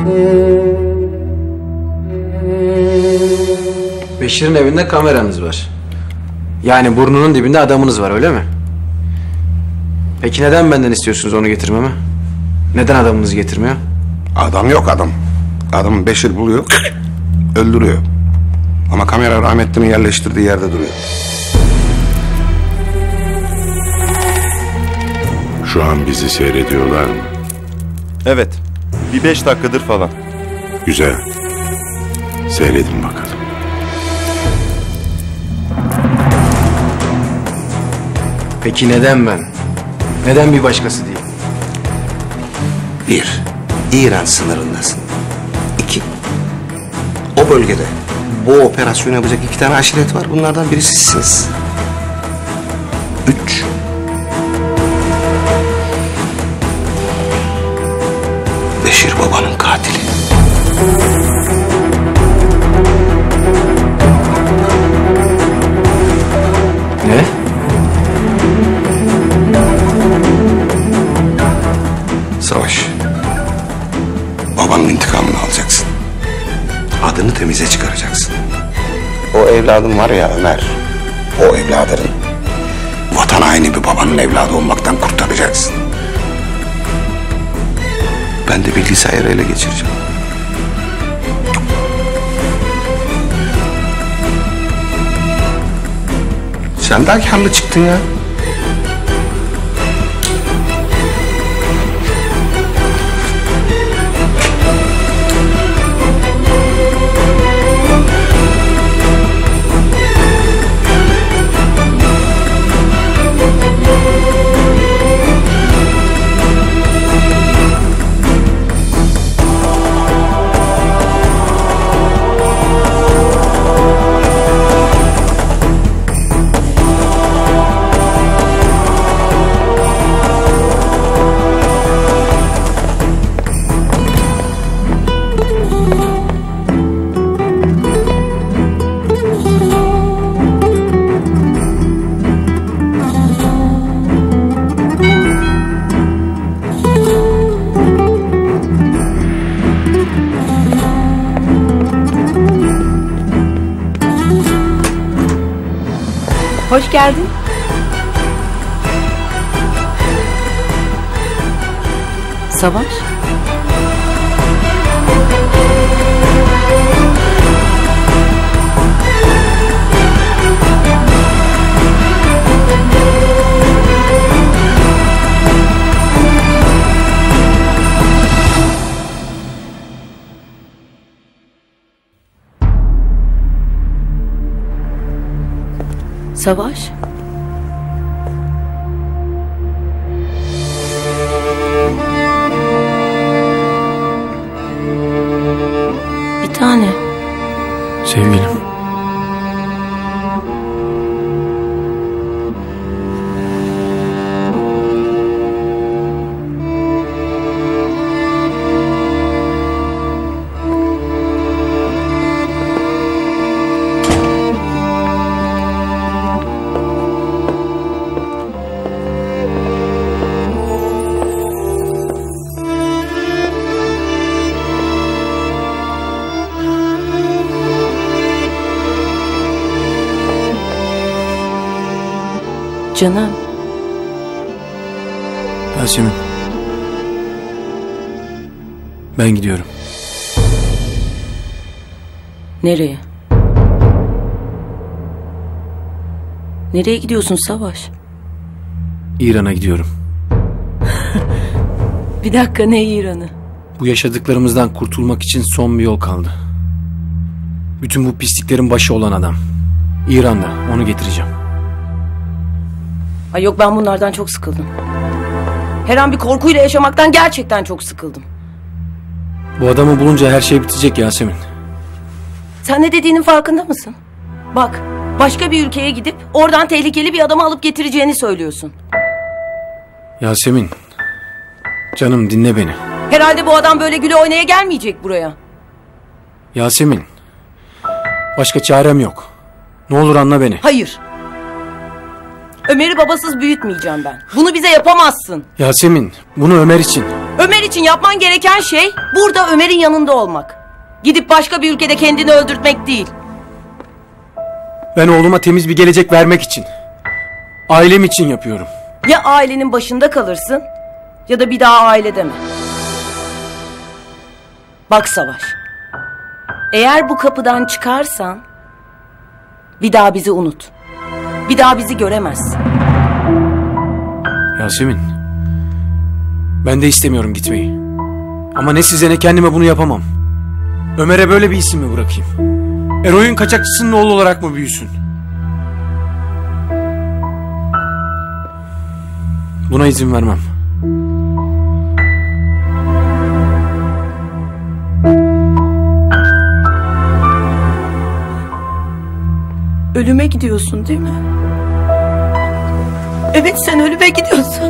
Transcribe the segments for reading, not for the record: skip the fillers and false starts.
Beşir'in evinde kameranız var. Yani burnunun dibinde adamınız var, öyle mi? Peki neden benden istiyorsunuz onu getirmemi? Neden adamınızı getirmiyor? Adam yok adam. Adamı Beşir buluyor, öldürüyor. Ama kamera rahmetlinin yerleştirdiği yerde duruyor. Şu an bizi seyrediyorlar mı? Evet. Bir 5 dakikadır falan. Güzel. Seyredin bakalım. Peki neden ben? Neden bir başkası değil? Bir, İran sınırındasın. İki, o bölgede bu operasyonu yapacak 2 tane aşiret var. Bunlardan biri sizsiniz. 3, Beşir babanın katili. Ne? Savaş. Babanın intikamını alacaksın. Adını temize çıkaracaksın. O evladın var ya Ömer. O evladının vatan haini bir babanın evladı olmaktan kurtaracaksın. Ben de bilgisayarı ele geçireceğim. Sen daha karlı çıktın ya. Hoş geldin. Savaş. Savaş. Bir tane. Sevgilim. Canım. Yasemin. Ben gidiyorum. Nereye? Nereye gidiyorsun Savaş? İran'a gidiyorum. Bir dakika, ne İran'ı? Bu yaşadıklarımızdan kurtulmak için son bir yol kaldı. Bütün bu pisliklerin başı olan adam. İran'da, onu getireceğim. Ay yok, ben bunlardan çok sıkıldım. Her an bir korkuyla yaşamaktan gerçekten çok sıkıldım. Bu adamı bulunca her şey bitecek Yasemin. Sen ne dediğinin farkında mısın? Bak, başka bir ülkeye gidip oradan tehlikeli bir adamı alıp getireceğini söylüyorsun. Yasemin, canım dinle beni. Herhalde bu adam böyle güle oynaya gelmeyecek buraya. Yasemin, başka çarem yok. Ne olur anla beni. Hayır. Ömer'i babasız büyütmeyeceğim ben. Bunu bize yapamazsın. Yasemin, bunu Ömer için. Ömer için yapman gereken şey burada Ömer'in yanında olmak. Gidip başka bir ülkede kendini öldürtmek değil. Ben oğluma temiz bir gelecek vermek için. Ailem için yapıyorum. Ya ailenin başında kalırsın ya da bir daha aile deme. Bak Savaş. Eğer bu kapıdan çıkarsan bir daha bizi unut. Bir daha bizi göremezsin. Yasemin, ben de istemiyorum gitmeyi. Ama ne size ne kendime bunu yapamam. Ömer'e böyle bir isim mi bırakayım? Eroin kaçakçısının oğlu olarak mı büyüsün? Buna izin vermem. Ölüme gidiyorsun değil mi? Evet, sen ölüme gidiyorsun.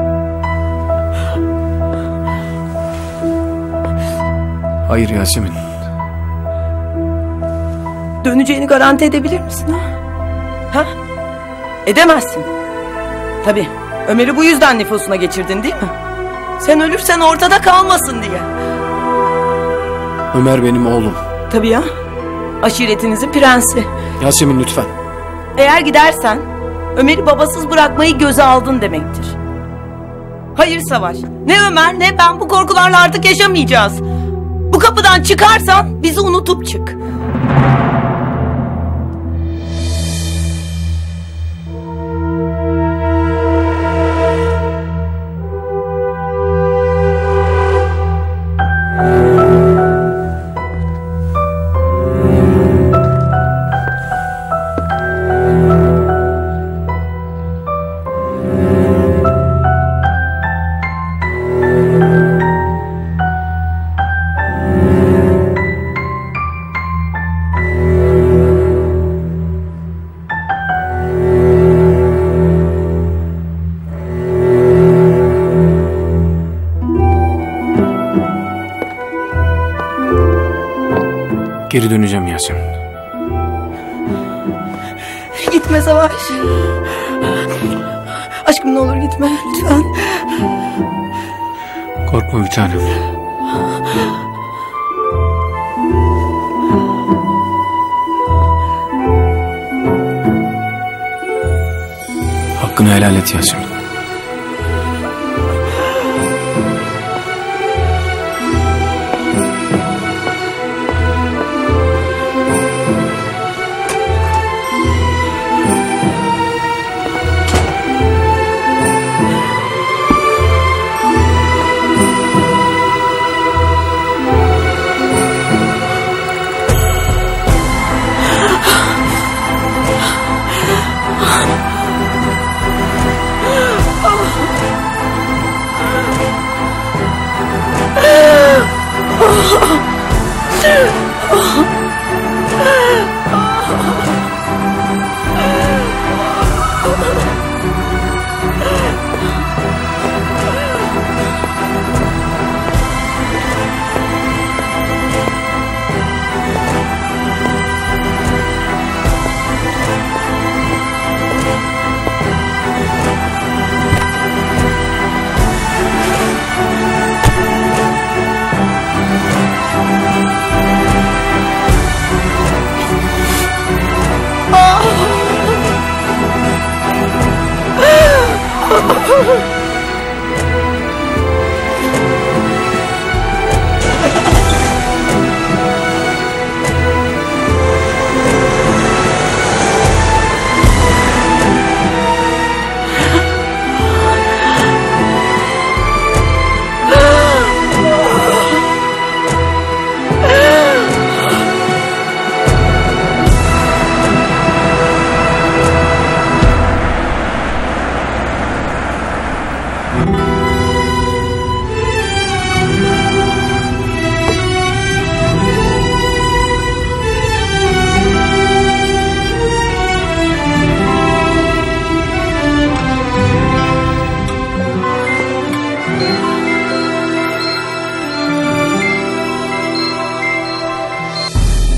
Hayır Yasemin. Döneceğini garanti edebilir misin ha? Ha? Edemezsin. Tabii. Ömer'i bu yüzden nüfusuna geçirdin değil mi? Sen ölürsen ortada kalmasın diye. Ömer benim oğlum. Tabii ya. Aşiretinizin prensi. Yasemin lütfen. Eğer gidersen Ömer'i babasız bırakmayı göze aldın demektir. Hayır Savaş. Ne Ömer ne ben bu korkularla artık yaşamayacağız. Bu kapıdan çıkarsan bizi unutup çık. Geri döneceğim Yasemin. Gitme Savaş. Aşkım ne olur gitme lütfen. Korkma bir tanem. Hakkını helal et Yasemin.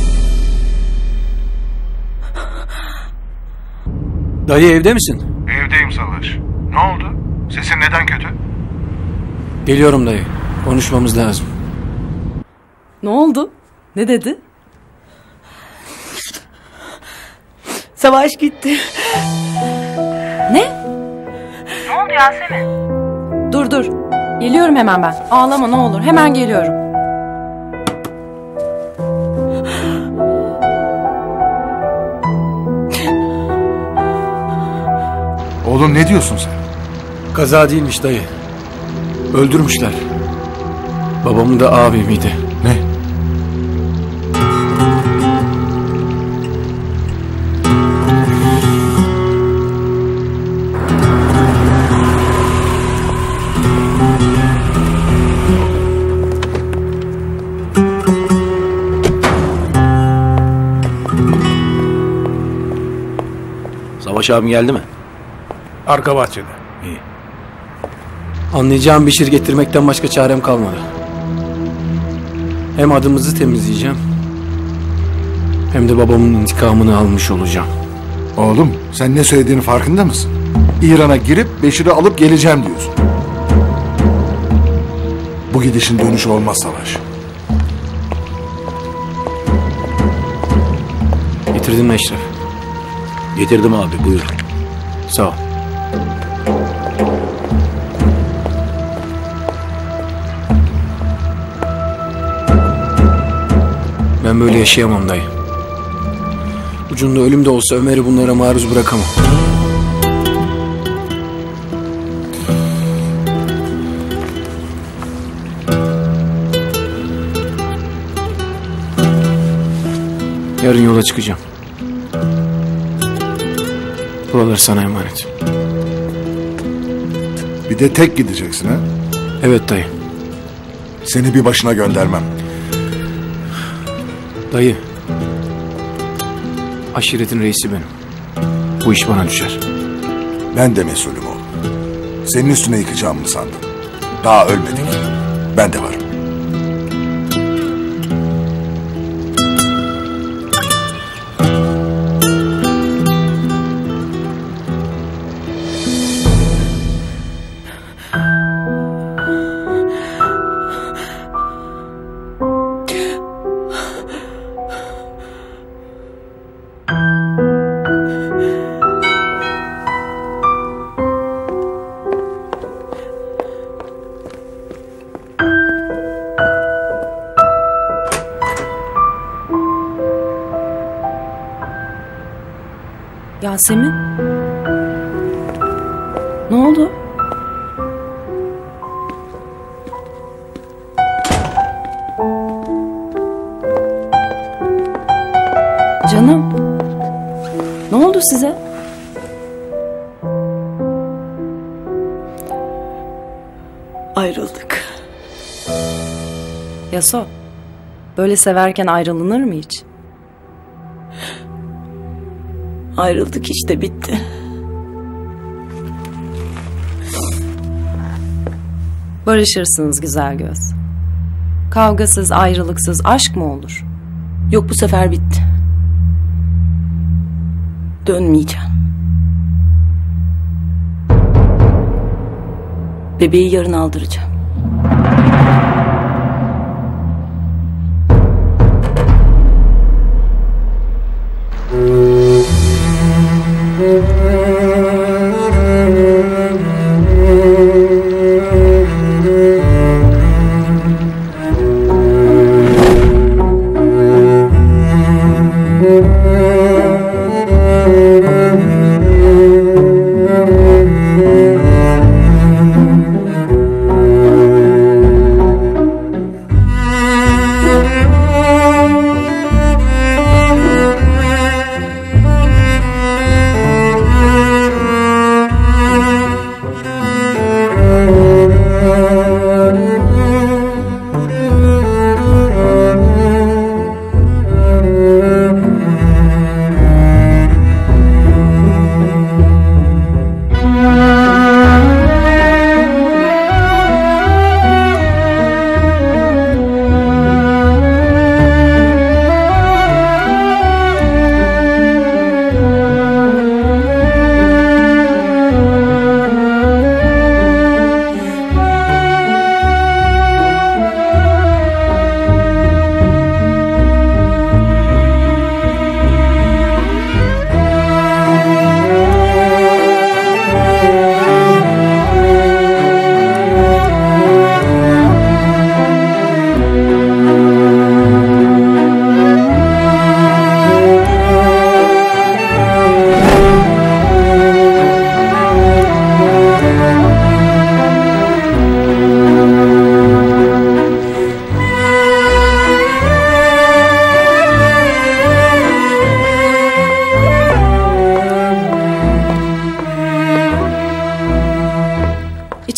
Dayı evde misin? Evde Evdeyim Savaş. Ne oldu? Sesin neden kötü? Geliyorum dayı. Konuşmamız lazım. Ne oldu? Ne dedi? Savaş gitti. Ne? Ne oldu Yasemin? Dur. Geliyorum hemen ben. Ağlama ne olur. Hemen geliyorum. Oğlum ne diyorsun sen? Kaza değilmiş dayı. Öldürmüşler. Babamın da abimiydi. Ne? Savaş abim geldi mi? Arka bahçede. İyi. Anlayacağım bir şey getirmekten başka çarem kalmadı. Hem adımızı temizleyeceğim, hem de babamın intikamını almış olacağım. Oğlum sen ne söylediğinin farkında mısın? İran'a girip Beşir'i alıp geleceğim diyorsun. Bu gidişin dönüşü olmaz Savaş. Getirdin mi Eşref? Getirdim abi, buyur. Sağ ol. Ben böyle yaşayamam dayı. Ucunda ölüm de olsa Ömer'i bunlara maruz bırakamam. Yarın yola çıkacağım. Buralar sana emanet. Bir de tek gideceksin ha? Evet dayı. Seni bir başına göndermem. Dayı. Aşiretin reisi benim. Bu iş bana düşer. Ben de mesulüm oğlum. Senin üstüne yıkacağım mı sandın? Daha ölmedik. Ben de varım. Yasemin? Ne oldu? Canım. Ne oldu size? Ayrıldık. Yaso. Böyle severken ayrılınır mı hiç? Ayrıldık işte, bitti. Barışırsınız güzel göz. Kavgasız, ayrılıksız aşk mı olur? Yok, bu sefer bitti. Dönmeyeceğim. Bebeği yarın aldıracağım.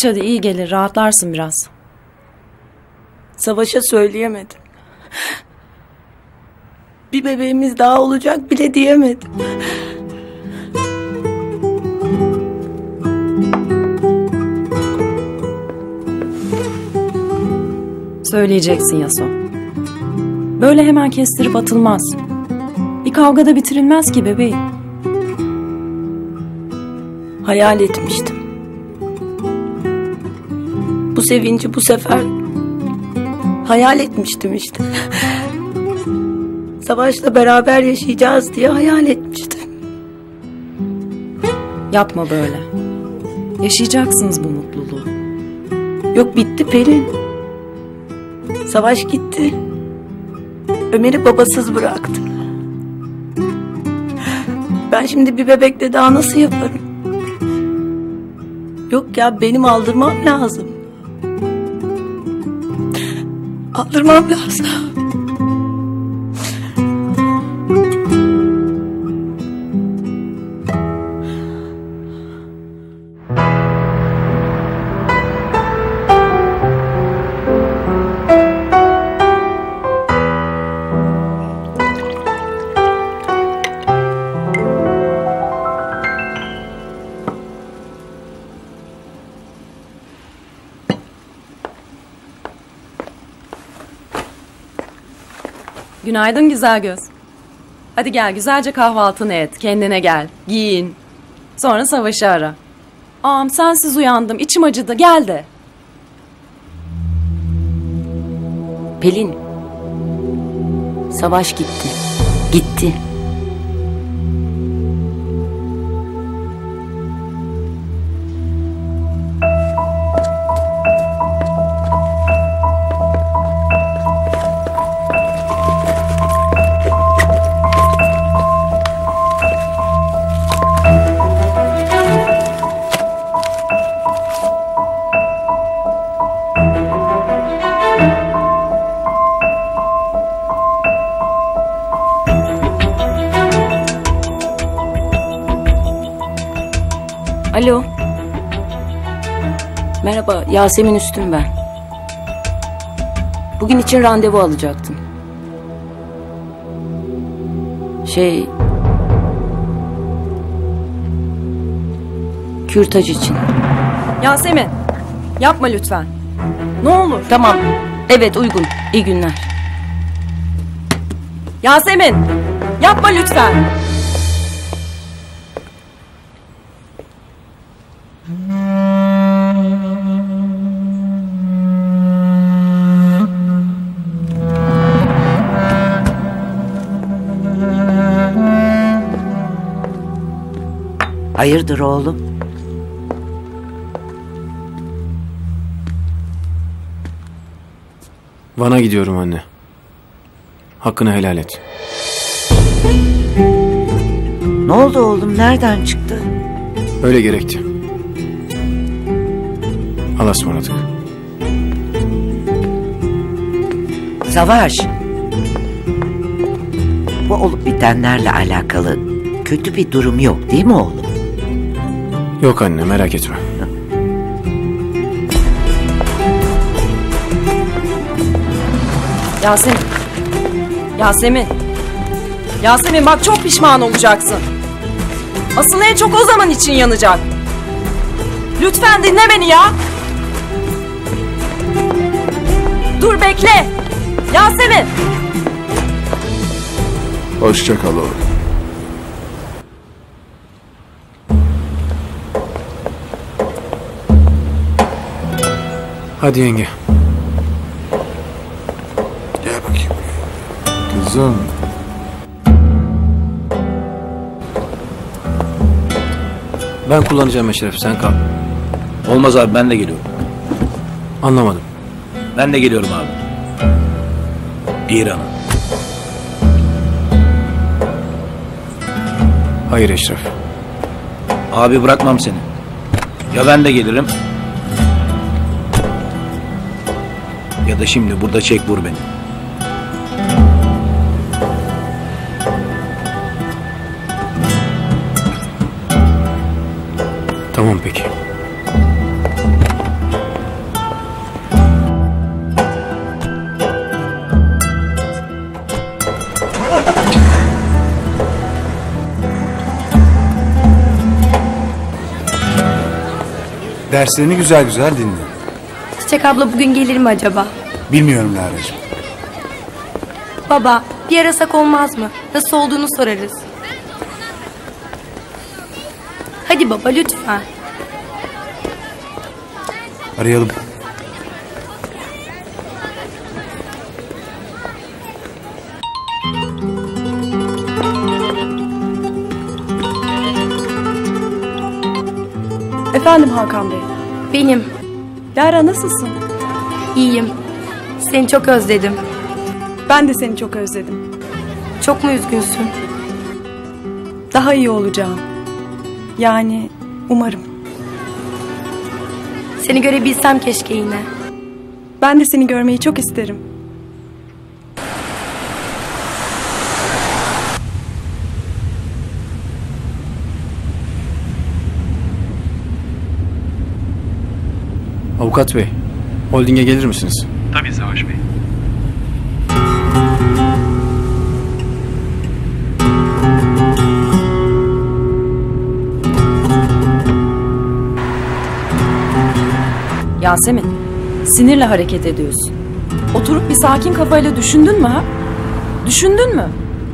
hadi iyi gelir rahatlarsın biraz. Savaş'a söyleyemedim. Bir bebeğimiz daha olacak bile diyemedim. Söyleyeceksin Yaso. Böyle hemen kestirip atılmaz. Bir kavgada bitirilmez ki bebeğim. Hayal etmiştim. Bu sevinci bu sefer hayal etmiştim işte. Savaş'la beraber yaşayacağız diye hayal etmiştim. Yapma böyle. Yaşayacaksınız bu mutluluğu. Yok bitti Pelin. Savaş gitti. Ömer'i babasız bıraktı. Ben şimdi bir bebekle daha nasıl yaparım? Yok ya benim aldırmam lazım. Aldırmam lazım. Günaydın güzel göz. Hadi gel güzelce kahvaltını et. Kendine gel. Giyin. Sonra Savaş'ı ara. Ağam sensiz uyandım. İçim acıdı. Gel de. Pelin. Savaş gitti. Gitti. Alo. Merhaba, Yasemin Üstün ben. Bugün için randevu alacaktım. Kürtaj için. Yasemin. Yapma lütfen. Ne olur. Tamam. Evet uygun. İyi günler. Yasemin. Yapma lütfen. Hayırdır oğlum? Van'a gidiyorum anne. Hakkını helal et. Ne oldu oğlum? Nereden çıktı? Öyle gerekti. Allah'a ısmarladık. Savaş. Bu olup bitenlerle alakalı kötü bir durum yok değil mi oğlum? Yok anne merak etme. Yasemin. Yasemin. Yasemin bak çok pişman olacaksın. Asıl en çok o zaman için yanacak. Lütfen dinle beni ya. Dur bekle. Yasemin. Hoşça kal oğlum. Hadi yenge. Gel bakayım. Kızım. Ben kullanacağım Eşref sen kal. Olmaz abi ben de geliyorum. Anlamadım. Ben de geliyorum abi. İran'a. Hayır Eşref. Abi bırakmam seni. Ya ben de gelirim. Ya da şimdi burada çek vur beni. Tamam peki. Derslerini güzel güzel dinle. Çiçek abla bugün gelir mi acaba? Bilmiyorum Lara'cığım. Baba, bir arasak olmaz mı? Nasıl olduğunu sorarız. Hadi baba lütfen. Arayalım. Efendim Hakan Bey. Benim. Lara nasılsın? İyiyim. Seni çok özledim. Ben de seni çok özledim. Çok mu üzgünsün? Daha iyi olacağım. Yani umarım. Seni görebilsem keşke yine. Ben de seni görmeyi çok isterim. Avukat bey, holdinge gelir misiniz? Tabii Savaş Bey. Yasemin, sinirle hareket ediyorsun. Oturup bir sakin kafayla düşündün mü ha? Düşündün mü?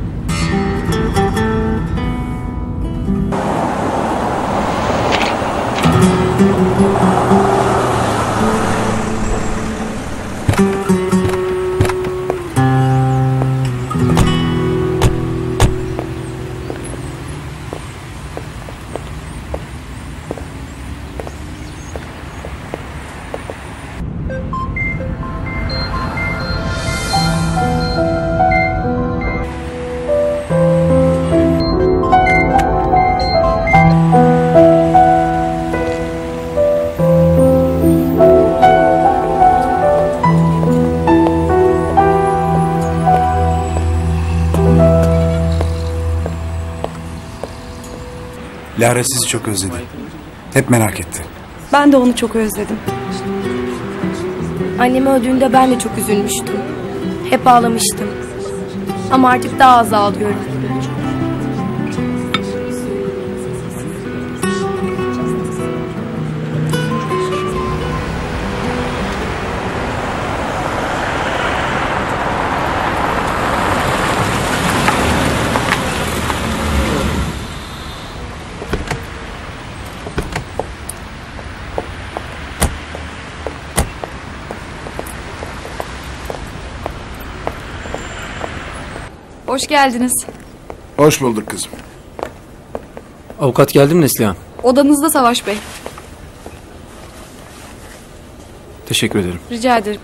Lara sizi çok özledi. Hep merak etti. Ben de onu çok özledim. Annem öldüğünde ben de çok üzülmüştüm. Hep ağlamıştım. Ama artık daha az ağlıyorum. Hoş geldiniz. Hoş bulduk kızım. Avukat geldi mi Neslihan? Odanızda Savaş Bey. Teşekkür ederim. Rica ederim.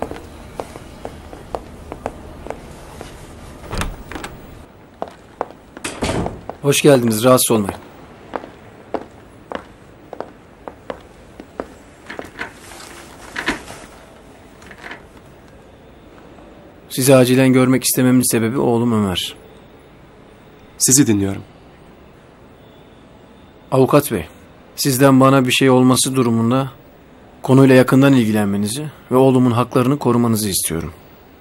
Hoş geldiniz, rahatsız olmayın. Sizi acilen görmek istememin sebebi oğlum Ömer. Sizi dinliyorum. Avukat bey, sizden bana bir şey olması durumunda konuyla yakından ilgilenmenizi ve oğlumun haklarını korumanızı istiyorum.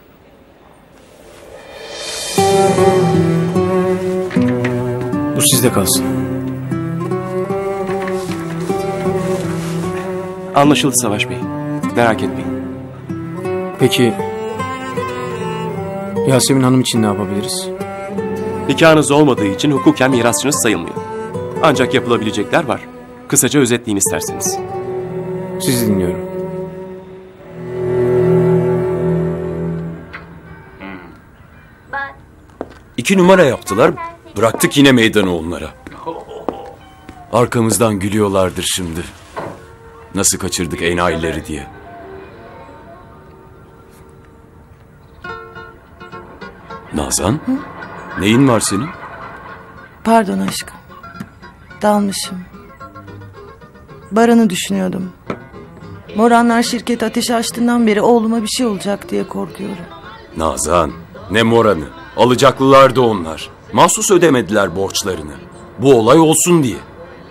Bu sizde kalsın. Anlaşıldı Savaş Bey. Merak etmeyin. Peki Yasemin Hanım için ne yapabiliriz? Nikahınız olmadığı için hukuken mirasçınız sayılmıyor. Ancak yapılabilecekler var. Kısaca özetleyin isterseniz. Sizi dinliyorum. İki numara yaptılar, bıraktık yine meydanı onlara. Arkamızdan gülüyorlardır şimdi. Nasıl kaçırdık enayileri diye. Nazan, neyin var senin? Pardon aşkım. Dalmışım. Baran'ı düşünüyordum. Moranlar şirket ateş açtığından beri oğluma bir şey olacak diye korkuyorum. Nazan, ne moranı. Alacaklılardı onlar. Mahsus ödemediler borçlarını. Bu olay olsun diye.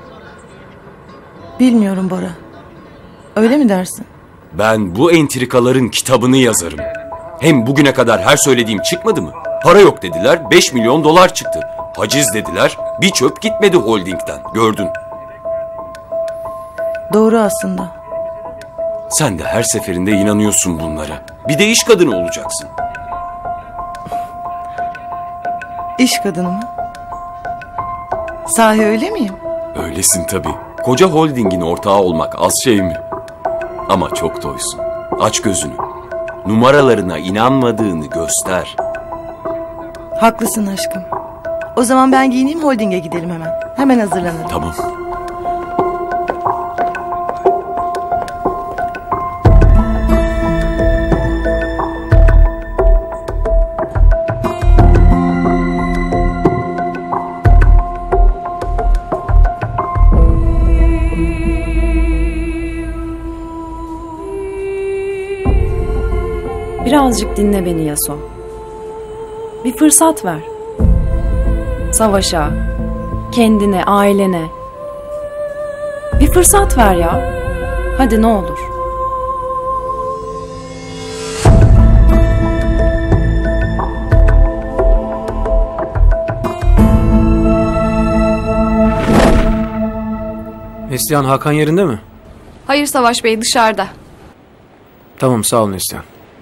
Bilmiyorum Bora. Öyle mi dersin? Ben bu entrikaların kitabını yazarım. Hem bugüne kadar her söylediğim çıkmadı mı? Para yok dediler, 5 milyon dolar çıktı. Haciz dediler, bir çöp gitmedi holdingden. Gördün. Doğru aslında. Sen de her seferinde inanıyorsun bunlara. Bir de iş kadını olacaksın. İş kadını mı? Sahi öyle miyim? Öylesin tabii. Koca holdingin ortağı olmak az şey mi? Ama çok doysun. Aç gözünü. Numaralarına inanmadığını göster. Haklısın aşkım. O zaman ben giyineyim, holdinge gidelim hemen. Hemen hazırlanırım. Tamam. Birazcık dinle beni Yaso. Bir fırsat ver. Savaş'a, kendine, ailene. Bir fırsat ver ya. Hadi ne olur. Neslihan, Hakan yerinde mi? Hayır Savaş Bey, dışarıda. Tamam, sağ ol Neslihan.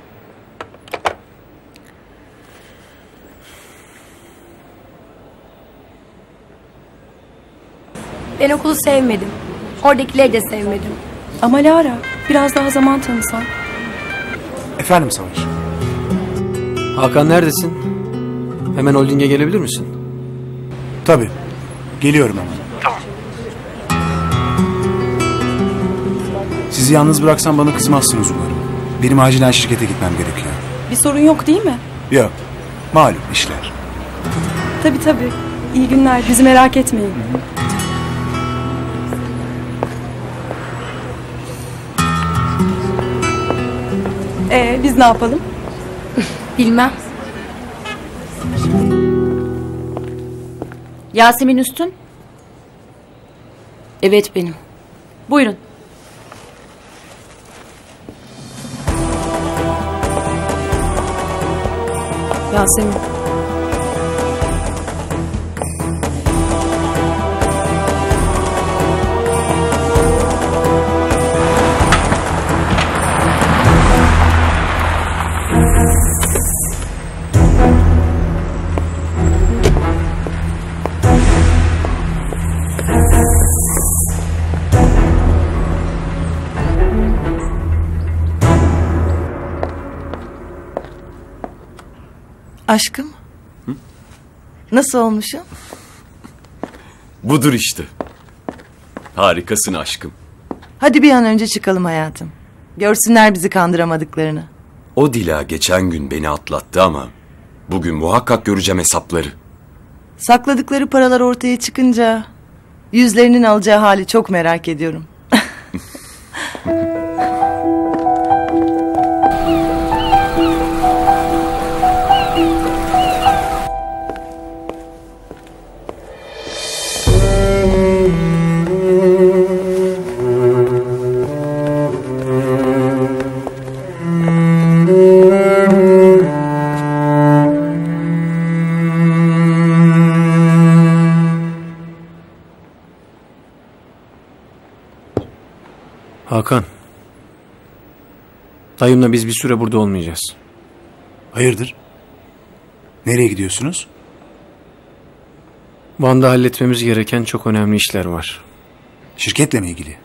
Ben okulu sevmedim. Oradakileri de sevmedim. Ama Lara, biraz daha zaman tanısan. Efendim Savaş. Hakan neredesin? Hemen holdinge gelebilir misin? Tabii. Geliyorum hemen. Tamam. Sizi yalnız bıraksam bana kızmazsınız umarım. Benim acilen şirkete gitmem gerekiyor. Bir sorun yok değil mi? Yok. Malum işler. Tabii. İyi günler, bizi merak etmeyin. Biz ne yapalım? Bilmem. Yasemin Üstün. Evet benim. Buyurun. Yasemin. Aşkım. Nasıl olmuşum? Budur işte. Harikasın aşkım. Hadi bir an önce çıkalım hayatım. Görsünler bizi kandıramadıklarını. O Dila geçen gün beni atlattı ama bugün muhakkak göreceğim hesapları. Sakladıkları paralar ortaya çıkınca yüzlerinin alacağı hali çok merak ediyorum. Hakan. Dayımla biz bir süre burada olmayacağız. Hayırdır? Nereye gidiyorsunuz? Van'da halletmemiz gereken çok önemli işler var. Şirketle mi ilgili?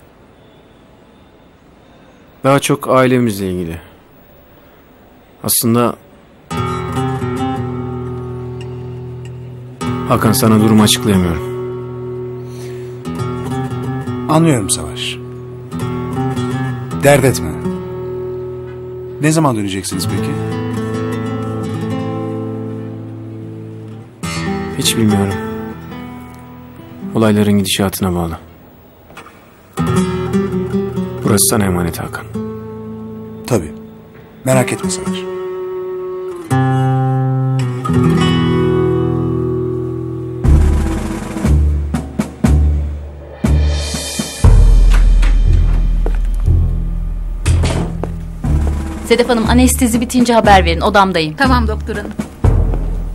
Daha çok ailemizle ilgili. Aslında... Hakan, sana durumu açıklayamıyorum. Anlıyorum Savaş. Dert etme. Ne zaman döneceksiniz peki? Hiç bilmiyorum. Olayların gidişatına bağlı. Burası sana emanet Hakan. Tabii. Merak etme Savaş. Sedef Hanım, anestezi bitince haber verin. Odamdayım. Tamam doktor hanım.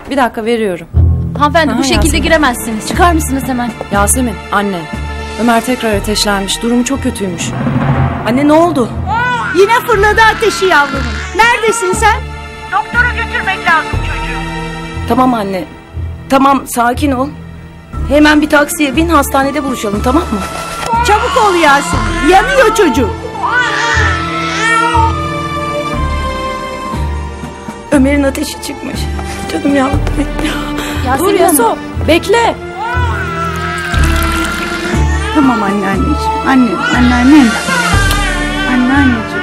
Bir dakika veriyorum. Hanımefendi bu şekilde Yasemin. giremezsiniz. Çıkar mısınız hemen? Yasemin, annen. Ömer tekrar ateşlenmiş. Durumu çok kötüymüş. Anne ne oldu? Yine fırladı ateşi yavrumun. Neredesin sen? Doktora götürmek lazım çocuğu. Tamam anne. Tamam sakin ol. Hemen bir taksiye bin, hastanede buluşalım, tamam mı? Çabuk ol Yasemin. Yanıyor çocuk. Ömer'in ateşi çıkmış. Canım yavrum. Dur Yaso. Bekle. Tamam anneanneciğim. Anneannem. Anneanneciğim.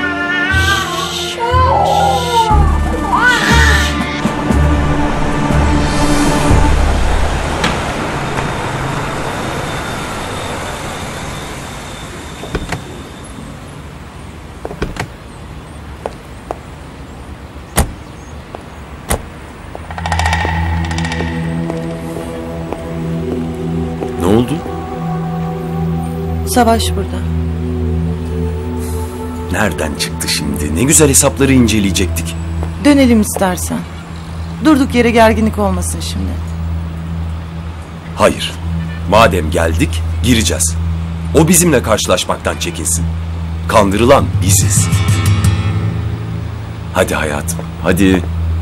Ne oldu? Savaş burada. Nereden çıktı şimdi? Ne güzel hesapları inceleyecektik. Dönelim istersen. Durduk yere gerginlik olmasın şimdi. Hayır. Madem geldik, gireceğiz. O bizimle karşılaşmaktan çekinsin. Kandırılan biziz. Hadi hayatım, hadi.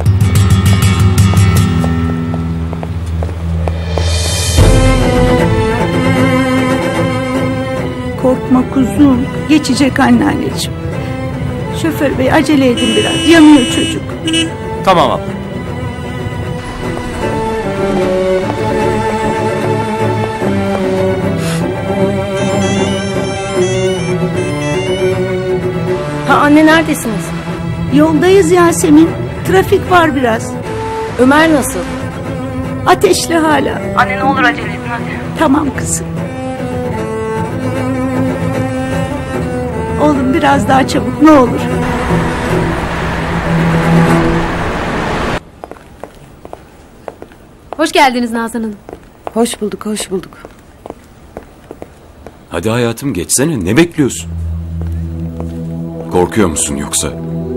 Korkma kuzum. Geçecek anneanneciğim. Şoför bey acele edin biraz. Yanıyor çocuk. Tamam abla. Ha anne neredesiniz? Yoldayız Yasemin. Trafik var biraz. Ömer nasıl? Ateşli hala. Anne ne olur acele edin hadi. Tamam kızım. Oğlum biraz daha çabuk ne olur. Hoş geldiniz Nazan Hanım. Hoş bulduk, hoş bulduk. Hadi hayatım geçsene, ne bekliyorsun? Korkuyor musun yoksa?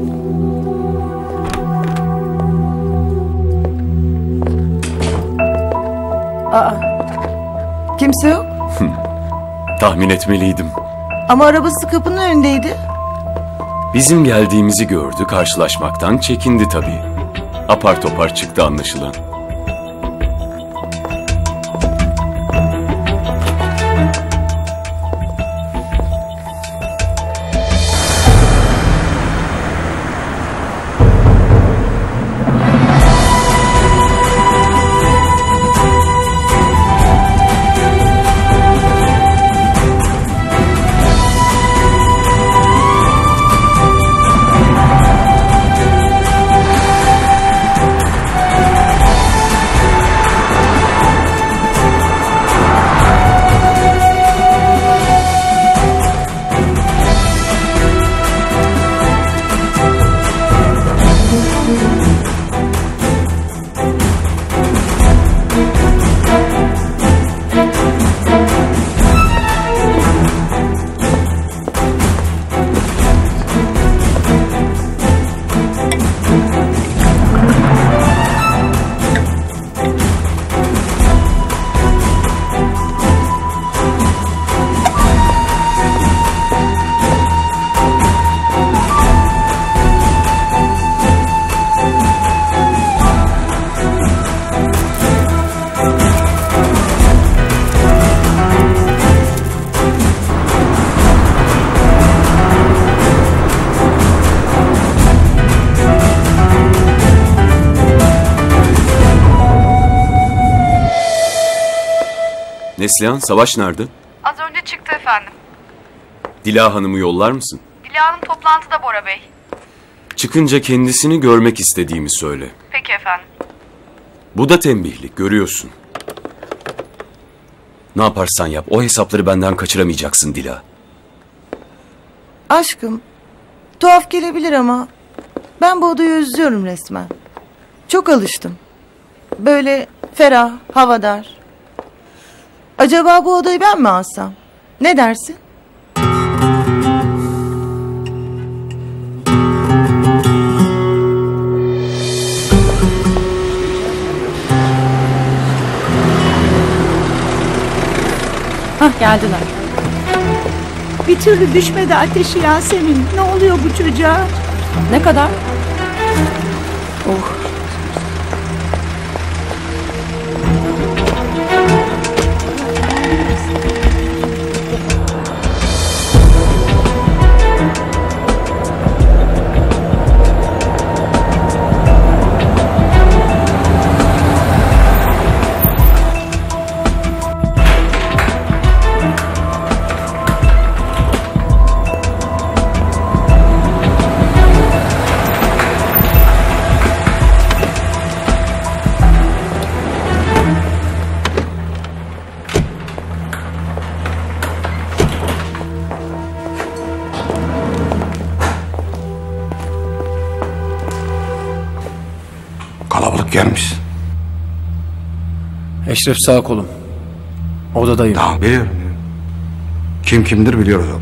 Aa, kimse yok. Tahmin etmeliydim. Ama arabası kapının önündeydi. Bizim geldiğimizi gördü, karşılaşmaktan çekindi tabii. Apar topar çıktı anlaşılan. Neslihan, Savaş nerede? Az önce çıktı efendim. Dila Hanım'ı yollar mısın? Dila Hanım toplantıda Bora Bey. Çıkınca kendisini görmek istediğimi söyle. Peki efendim. Bu da tembihlik, görüyorsun. Ne yaparsan yap, o hesapları benden kaçıramayacaksın Dila. Aşkım, tuhaf gelebilir ama ben bu odayı özlüyorum resmen. Çok alıştım. Böyle ferah, havadar. Acaba bu odayı ben mi alsam? Ne dersin? Geldiler. Bir türlü düşmedi ateşi Yasemin. Ne oluyor bu çocuğa? Ne kadar? Oh. Kalabalık gelmiş. Eşref sağ kolum. Odadayım. Tamam biliyorum. Kim kimdir biliyoruz oğlum.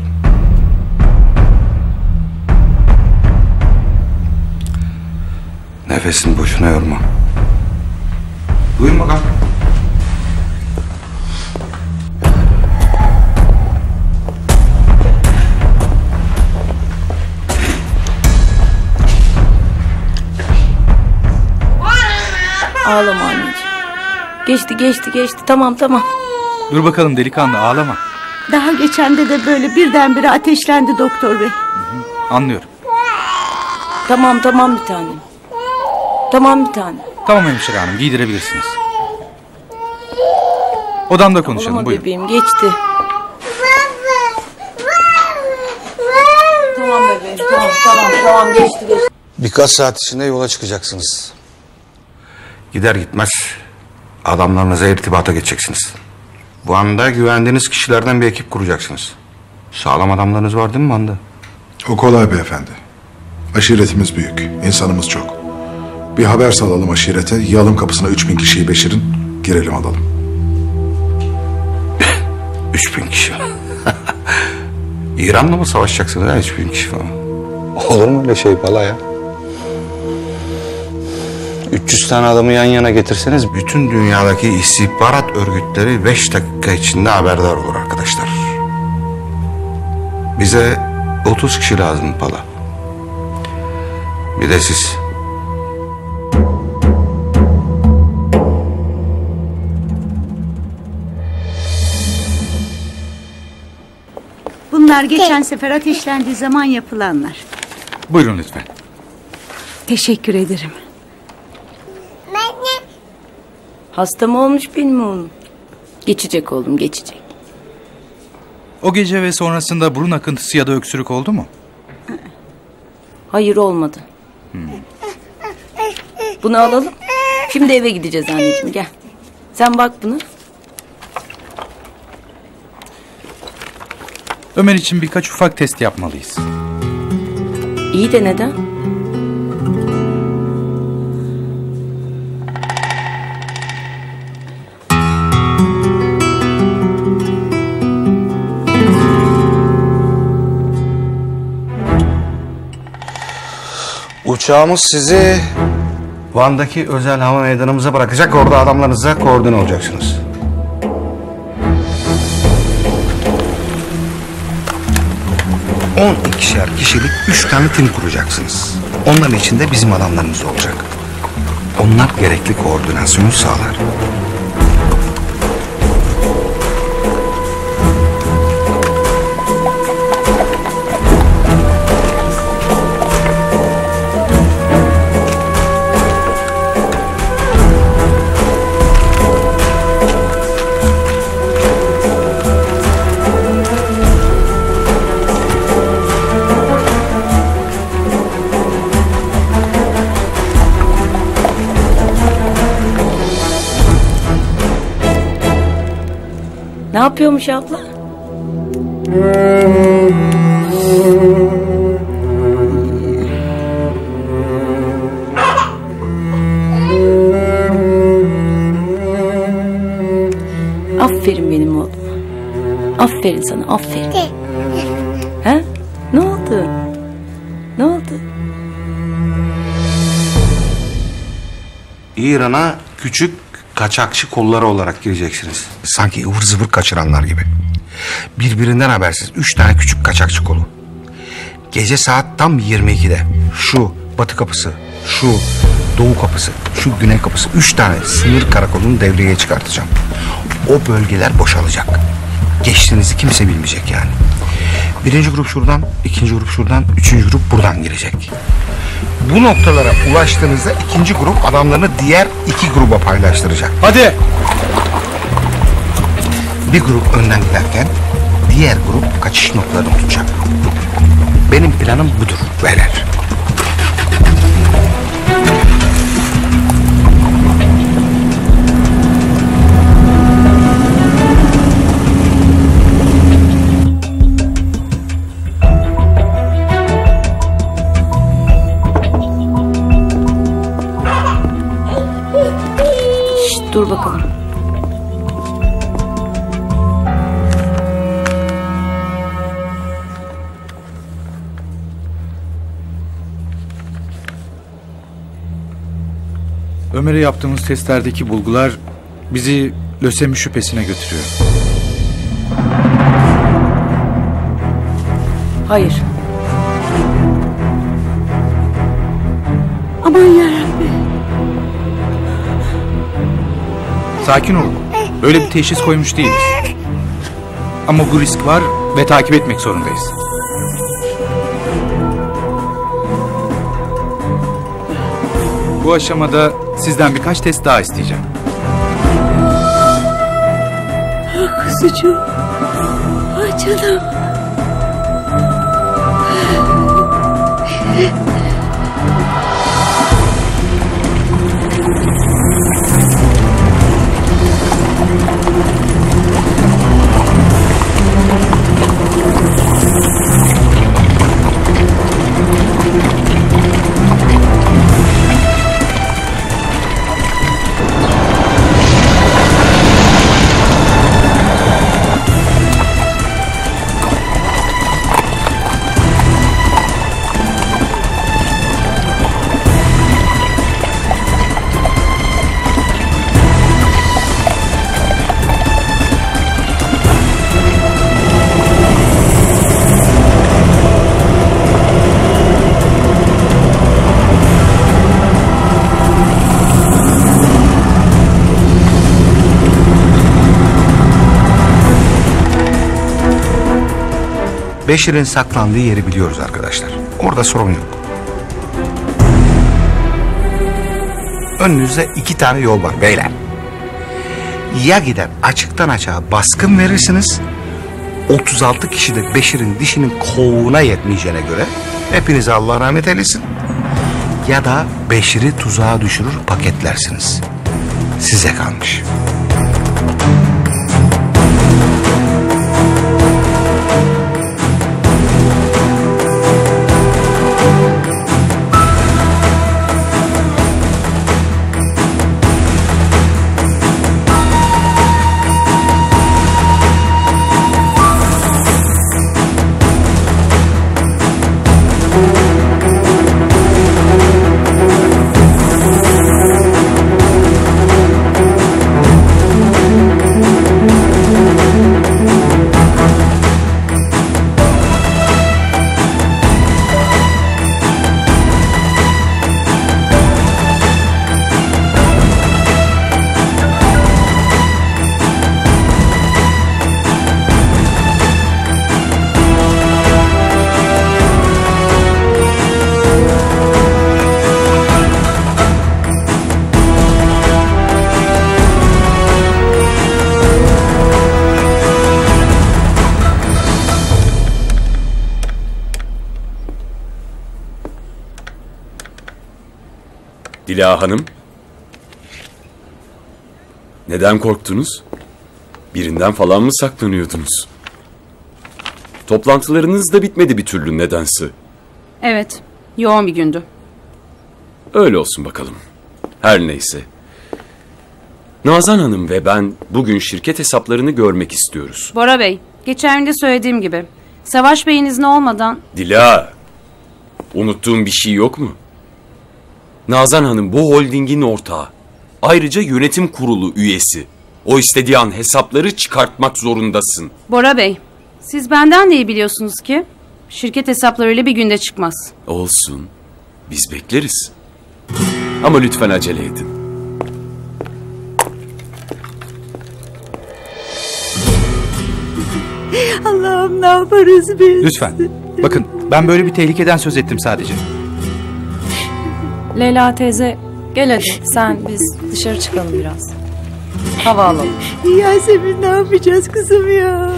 Nefesini boşuna yorma. Duyun bakalım. Ağlama anneciğim. Geçti. Tamam. Dur bakalım delikanlı, ağlama. Daha geçende de böyle birdenbire ateşlendi doktor bey. Anlıyorum. Tamam bir tanem. Tamam bir tanem. Tamam hemşire hanım, giydirebilirsiniz. Odamda konuşalım, Ağlama buyurun. bebeğim, geçti. Tamam bebeğim, tamam, geçti. Birkaç saat içinde yola çıkacaksınız. Gider gitmez adamlarınıza irtibata geçeceksiniz. Van'da güvendiğiniz kişilerden bir ekip kuracaksınız. Sağlam adamlarınız var değil mi Van'da? O kolay beyefendi. Aşiretimiz büyük, insanımız çok. Bir haber salalım aşirete, yalım kapısına 3000 kişiyi beşirin, girelim alalım. 3000 kişi. İran'la mı savaşacaksınız ha 3000 kişi falan? Olur mu öyle şey bala ya? 300 tane adamı yan yana getirseniz bütün dünyadaki istihbarat örgütleri 5 dakika içinde haberdar olur arkadaşlar. Bize 30 kişi lazım pala. Bir de siz. Bunlar geçen sefer ateşlendiği zaman yapılanlar. Buyurun lütfen. Teşekkür ederim. Hasta mı olmuş benim oğlum? Geçecek oğlum, geçecek. O gece ve sonrasında burun akıntısı ya da öksürük oldu mu? Hayır, olmadı. Bunu alalım. Şimdi eve gideceğiz anneciğim, gel. Sen bak buna. Ömer için birkaç ufak test yapmalıyız. İyi de neden? Uçağımız sizi Van'daki özel hava meydanımıza bırakacak. Orada adamlarınızla koordine olacaksınız. ...12'şer kişilik 3 tane tim kuracaksınız. Onların içinde bizim adamlarımız olacak. Onlar gerekli koordinasyonu sağlar. Ne yapıyormuş abla? Aferin benim oğlum. Aferin sana, aferin. He? Ne oldu? Ne oldu? İran'a küçük kaçakçı kolları olarak gireceksiniz. Sanki ıvır zıvır kaçıranlar gibi. Birbirinden habersiz 3 tane küçük kaçakçı kolu. Gece saat tam 22'de şu batı kapısı, şu doğu kapısı, şu güney kapısı 3 tane sınır karakolunu devreye çıkartacağım. O bölgeler boşalacak. Geçtiğinizi kimse bilmeyecek yani. Birinci grup şuradan, ikinci grup şuradan, üçüncü grup buradan girecek. Bu noktalara ulaştığınızda ikinci grup adamlarını diğer 2 gruba paylaştıracak. Hadi! Bir grup önden giderken diğer grup kaçış noktalarını tutacak. Benim planım budur beyler. Dur bakalım. Ömer'e yaptığımız testlerdeki bulgular bizi lösemi şüphesine götürüyor. Hayır. Aman yarabbim. Sakin olun. Öyle bir teşhis koymuş değiliz. Ama bu risk var ve takip etmek zorundayız. Bu aşamada sizden birkaç test daha isteyeceğim. Kuzucuğum. Ay canım. Beşir'in saklandığı yeri biliyoruz arkadaşlar. Orada sorun yok. Önünüzde 2 tane yol var beyler. Ya gider açıktan açığa baskın verirsiniz. 36 kişi de Beşir'in dişinin kovuğuna yetmeyeceğine göre hepinize Allah rahmet eylesin. Ya da Beşir'i tuzağa düşürür paketlersiniz. Size kalmış. Dila Hanım. Neden korktunuz? Birinden falan mı saklanıyordunuz? Toplantılarınız da bitmedi bir türlü nedense. Evet, yoğun bir gündü. Öyle olsun bakalım. Her neyse. Nazan Hanım ve ben bugün şirket hesaplarını görmek istiyoruz. Bora Bey, geçen gün de söylediğim gibi, Savaş Bey'in izni olmadan... Dila, unuttuğum bir şey yok mu? Nazan Hanım bu holdingin ortağı. Ayrıca yönetim kurulu üyesi. O istediği an hesapları çıkartmak zorundasın. Bora Bey, siz benden de iyi biliyorsunuz ki şirket hesapları öyle bir günde çıkmaz. Olsun. Biz bekleriz. Ama lütfen acele edin. Allah'ım ne yaparız biz? Lütfen. Bakın ben böyle bir tehlikeden söz ettim sadece. Leyla teyze gel hadi sen biz dışarı çıkalım biraz. Hava alalım. Yasemin ne yapacağız kızım ya?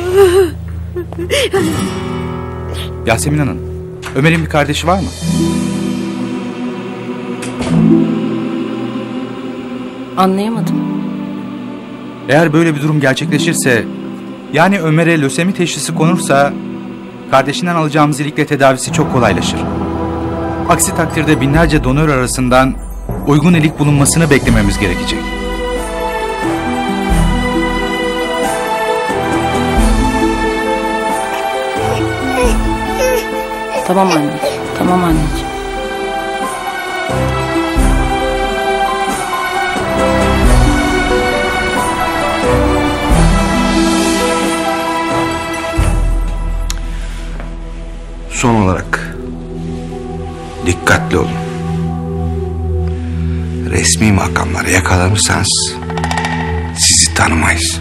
Yasemin Hanım, Ömer'in bir kardeşi var mı? Anlayamadım. Eğer böyle bir durum gerçekleşirse, yani Ömer'e lösemi teşhisi konursa, kardeşinden alacağımız ilikle tedavisi çok kolaylaşır. Aksi takdirde binlerce donör arasından uygun ilik bulunmasını beklememiz gerekecek. Tamam anne, tamam anneciğim. Son olarak dikkatli olun. Resmi makamları yakalanırsanız sizi tanımayız.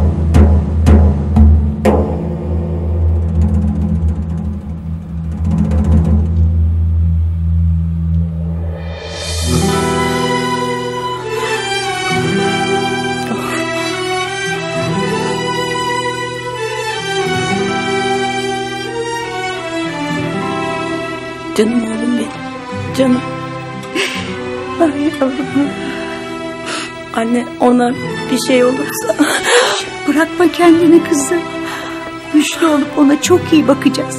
Canım oğlum benim. Canım. Ay yavrum. Anne ona bir şey olursa. Bırakma kendini kızım. Güçlü olup ona çok iyi bakacağız.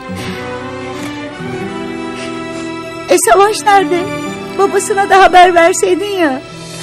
Savaş nerede? Babasına da haber verseydin ya.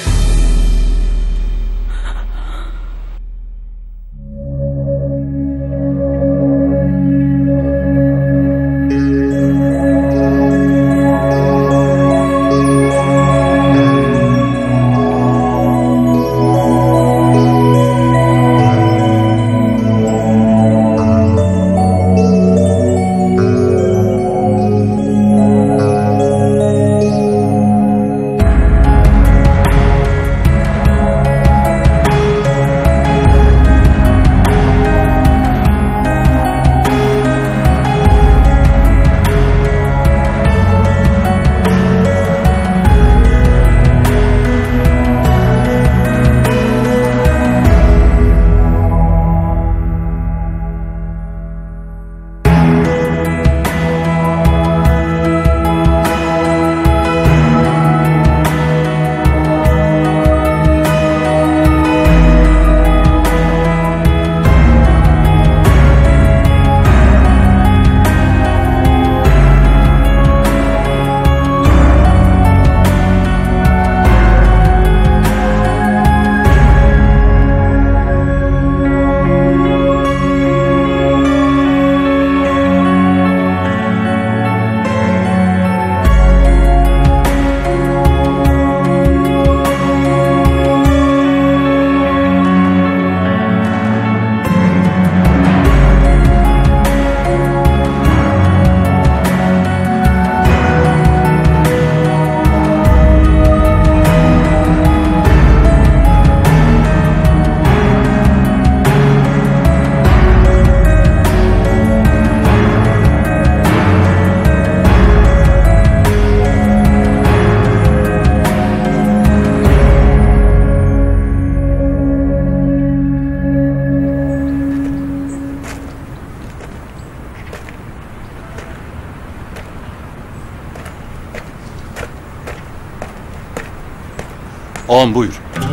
Ağam buyur.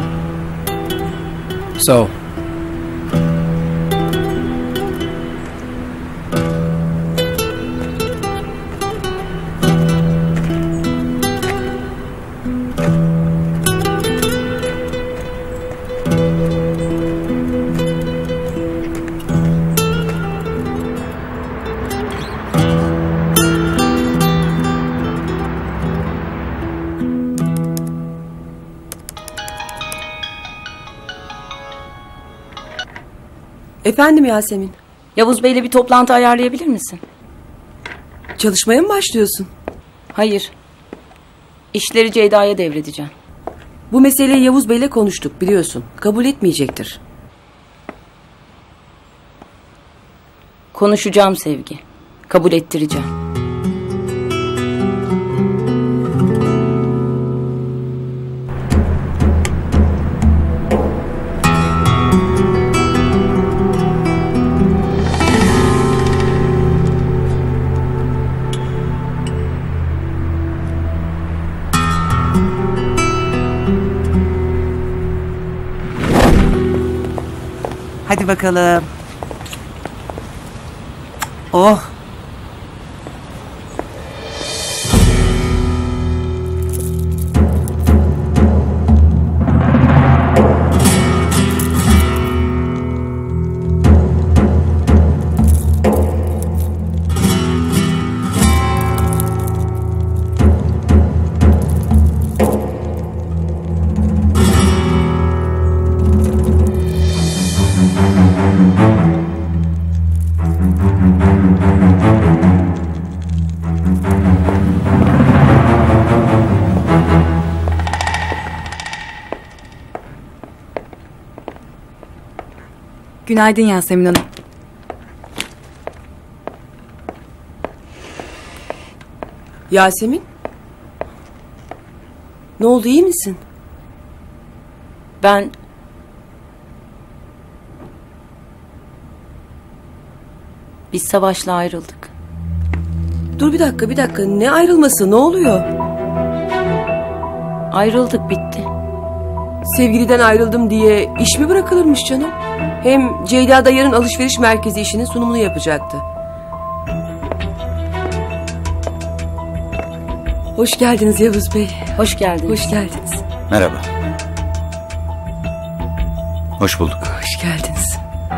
Sağ ol. Efendim Yasemin. Yavuz Bey'le bir toplantı ayarlayabilir misin? Çalışmaya mı başlıyorsun? Hayır. İşleri Ceyda'ya devredeceğim. Bu meseleyi Yavuz Bey'le konuştuk biliyorsun. Kabul etmeyecektir. Konuşacağım Sevgi. Kabul ettireceğim. Hadi bakalım. Oh. Günaydın Yasemin Hanım. Yasemin? Ne oldu, iyi misin? Biz Savaş'la ayrıldık. Dur bir dakika. Ne ayrılması, ne oluyor? Ayrıldık, bitti. Sevgiliden ayrıldım diye iş mi bırakılırmış canım? Hem Ceyda da yarın alışveriş merkezi işinin sunumunu yapacaktı. Hoş geldiniz Yavuz Bey. Hoş geldiniz. Hoş geldiniz. Merhaba. Hoş bulduk. Hoş geldiniz.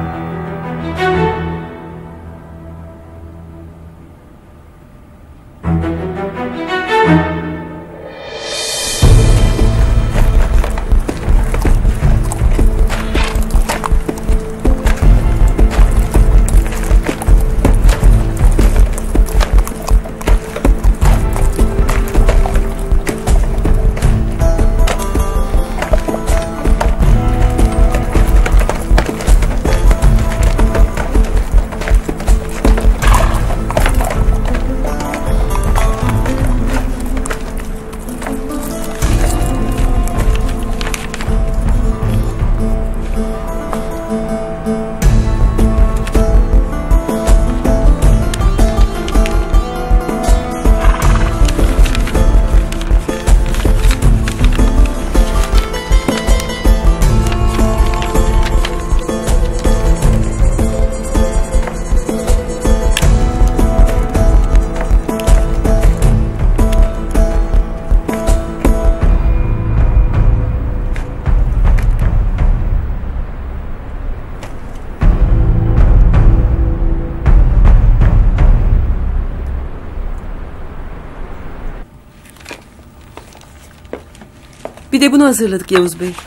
Bir de bunu hazırladık Yavuz Bey.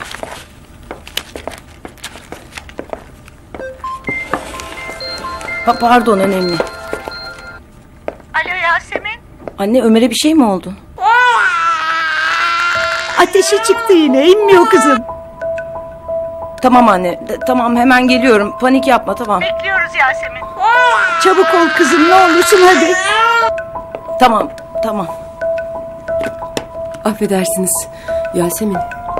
Pardon, önemli. Alo Yasemin. Anne, Ömer'e bir şey mi oldu? Ateşi çıktı yine, inmiyor kızım. Tamam anne, tamam, hemen geliyorum. Panik yapma, tamam. Bekliyoruz Yasemin. Çabuk ol kızım, ne olursun hadi. Tamam. Affedersiniz Yasemin.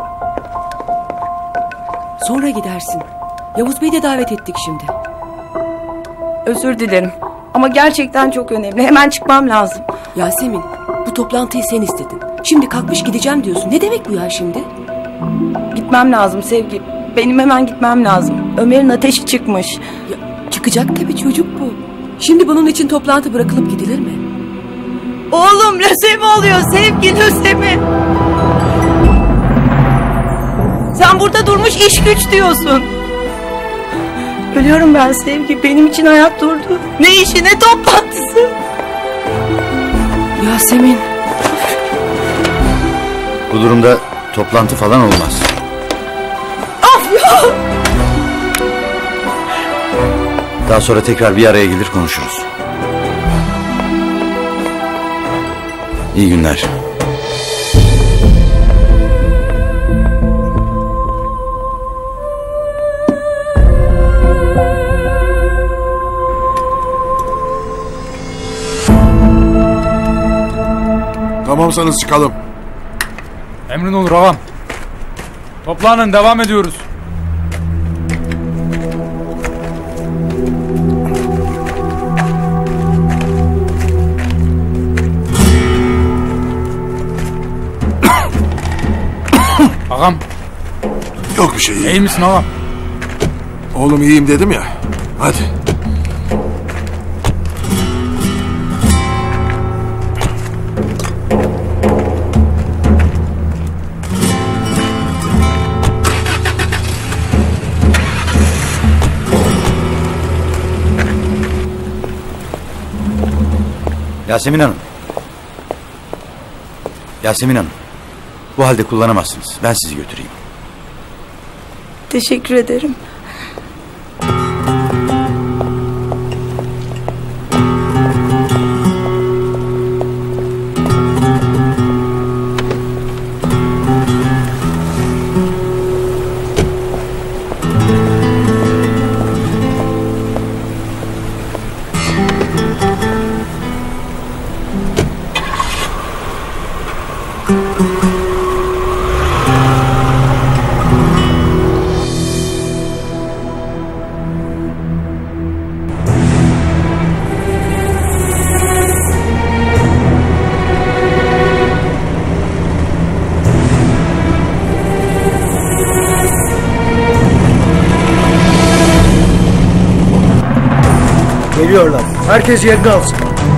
Sonra gidersin. Yavuz Bey'i de davet ettik şimdi. Özür dilerim. Ama gerçekten çok önemli. Hemen çıkmam lazım. Yasemin, bu toplantıyı sen istedin. Şimdi kalkmış gideceğim diyorsun. Ne demek bu ya şimdi? Gitmem lazım Sevgi. Benim hemen gitmem lazım. Ömer'in ateşi çıkmış. Ya, çıkacak tabii, çocuk bu. Şimdi bunun için toplantı bırakılıp gidilir mi? Oğlum, lösemi oluyor Sevgi, lösemi. Sen burada durmuş iş güç diyorsun. Ölüyorum ben Sevgi. Benim için hayat durdu. Ne işi, ne toplantısı. Yasemin. Bu durumda toplantı falan olmaz. Of ya. Daha sonra tekrar bir araya gelir konuşuruz. İyi günler. Tamamsanız çıkalım. Emrin olur ağam. Toplanın, devam ediyoruz. Ağam. Yok bir şey. İyi misin ağam? Oğlum iyiyim dedim ya. Hadi. Yasemin Hanım. Yasemin Hanım. Bu halde kullanamazsınız. Ben sizi götüreyim. Teşekkür ederim. Geliyorlar. Herkes yerini alsın.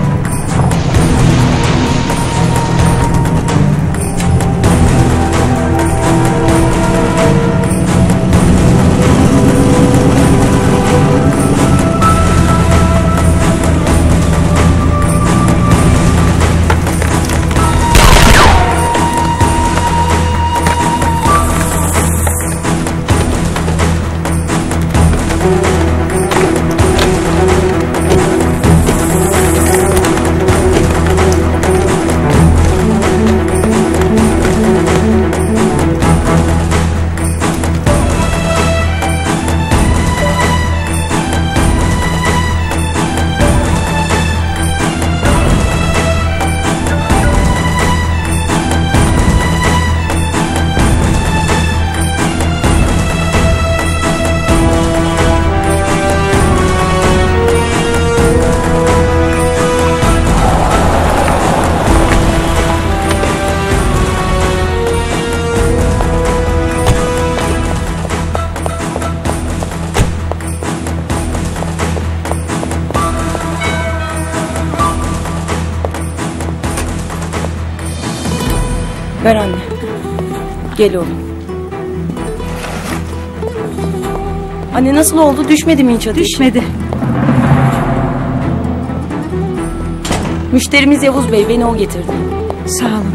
Ver anne. Gel oğlum. Anne nasıl oldu? Düşmedi mi hiç ateşi? Düşmedi. Müşterimiz Yavuz Bey. Beni o getirdi. Sağ olun.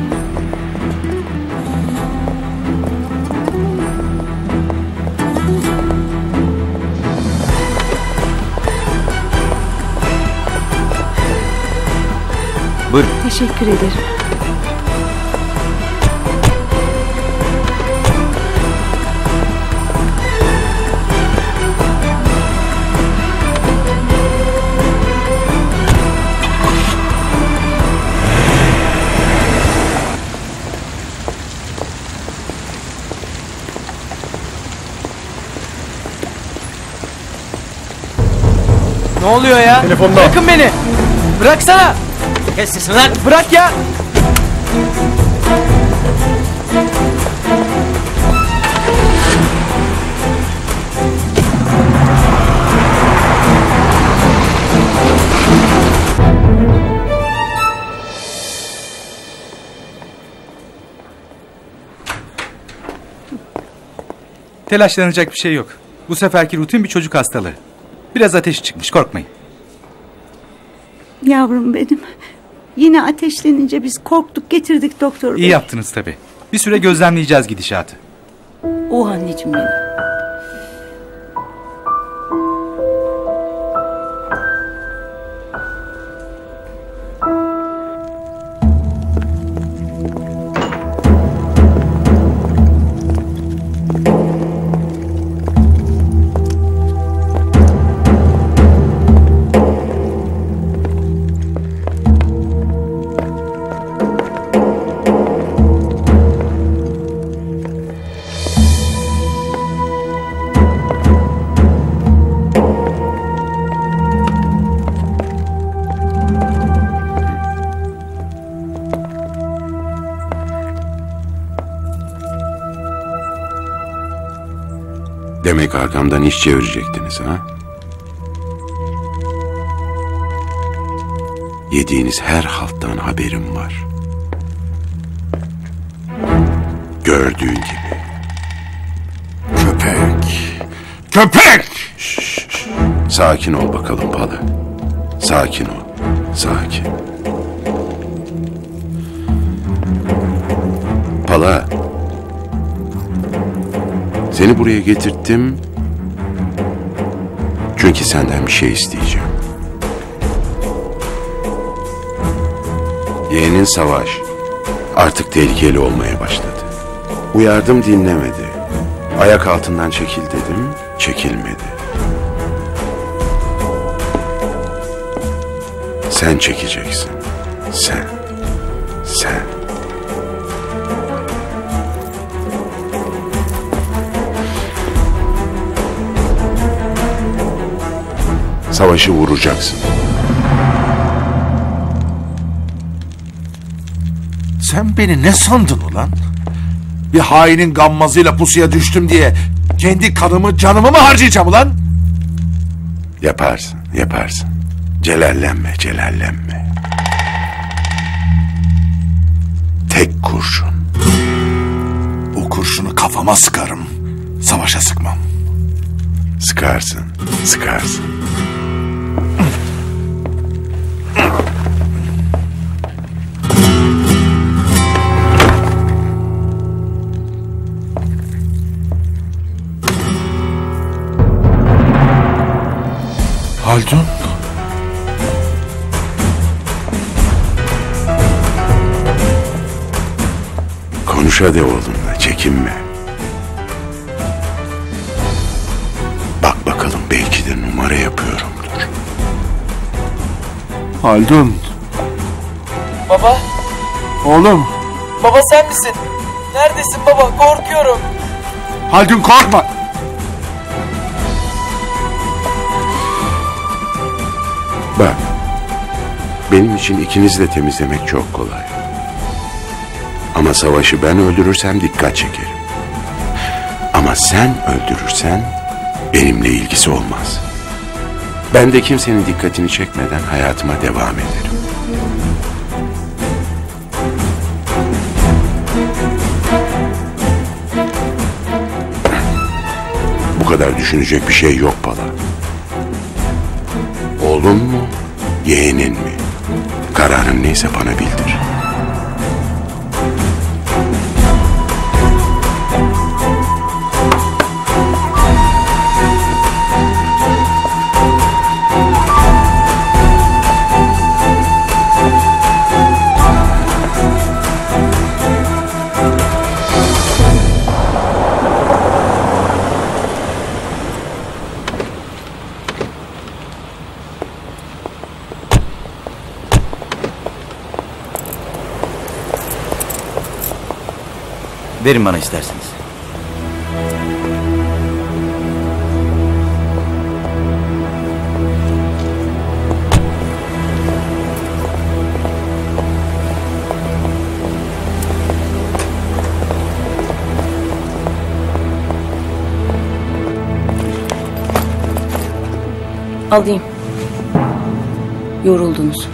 Buyurun. Teşekkür ederim. Ne oluyor ya? Telefonda. Bırakın beni. Bıraksana. Kes sesini lan. Bırak ya. Telaşlanacak bir şey yok. Bu seferki rutin bir çocuk hastalığı. Biraz ateşi çıkmış, korkmayın. Yavrum benim. Yine ateşlenince biz korktuk, getirdik doktor bey. İyi yaptınız tabii. Bir süre gözlemleyeceğiz gidişatı. Oh anneciğim benim. Demek arkamdan iş çevirecektiniz ha? Yediğiniz her halttan haberim var. Gördüğün gibi. Köpek! Köpek! Şşş, sakin ol bakalım Pala. Sakin ol. Sakin. Pala. Seni buraya getirttim. Çünkü senden bir şey isteyeceğim. Yeğenin Savaş artık tehlikeli olmaya başladı. Uyardım, dinlemedi. Ayak altından çekil dedim, çekilmedi. Sen çekeceksin. Sen. Savaşı vuracaksın. Sen beni ne sandın ulan? Bir hainin gammazıyla pusuya düştüm diye kendi kanımı canımı mı harcayacağım ulan? Yaparsın. Celallenme. Tek kurşun. O kurşunu kafama sıkarım. Savaşa sıkmam. Sıkarsın. Haldun? Konuş hadi oğlumla, çekinme. Bak bakalım, belki de numara yapıyorumdur. Haldun. Baba. Oğlum. Baba sen misin? Neredesin baba? Korkuyorum. Haldun korkma. Bak, benim için ikinizi de temizlemek çok kolay. Ama Savaş'ı ben öldürürsem dikkat çekerim. Ama sen öldürürsen benimle ilgisi olmaz. Ben de kimsenin dikkatini çekmeden hayatıma devam ederim. Bu kadar düşünecek bir şey yok Pala. Oğlun mu, yeğenin mi? Kararın neyse bana bildir. Verin bana isterseniz. Alayım. Yoruldunuz.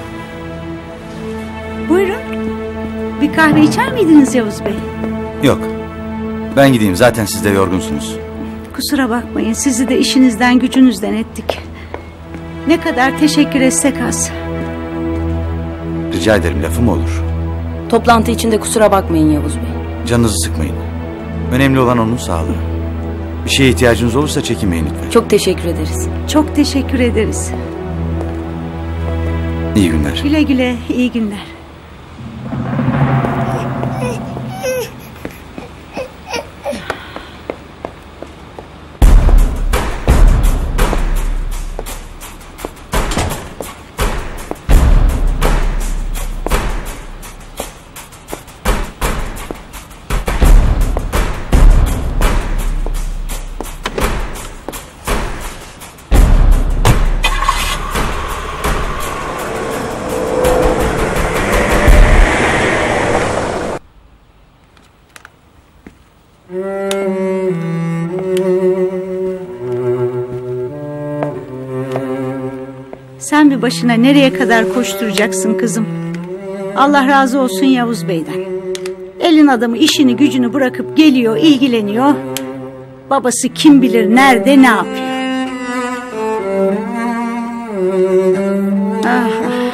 Buyurun. Bir kahve içer miydiniz Yavuz Bey? Yok. Ben gideyim. Zaten siz de yorgunsunuz. Kusura bakmayın. Sizi de işinizden gücünüzden ettik. Ne kadar teşekkür etsek az. Rica ederim. Lafım olur. Toplantı içinde kusura bakmayın Yavuz Bey. Canınızı sıkmayın. Önemli olan onun sağlığı. Bir şeye ihtiyacınız olursa çekinmeyin lütfen. Çok teşekkür ederiz. Çok teşekkür ederiz. İyi günler. Güle güle. İyi günler. Sen bir başına nereye kadar koşturacaksın kızım? Allah razı olsun Yavuz Bey'den. Elin adamı işini gücünü bırakıp geliyor, ilgileniyor. Babası kim bilir nerede, ne yapıyor? Ah.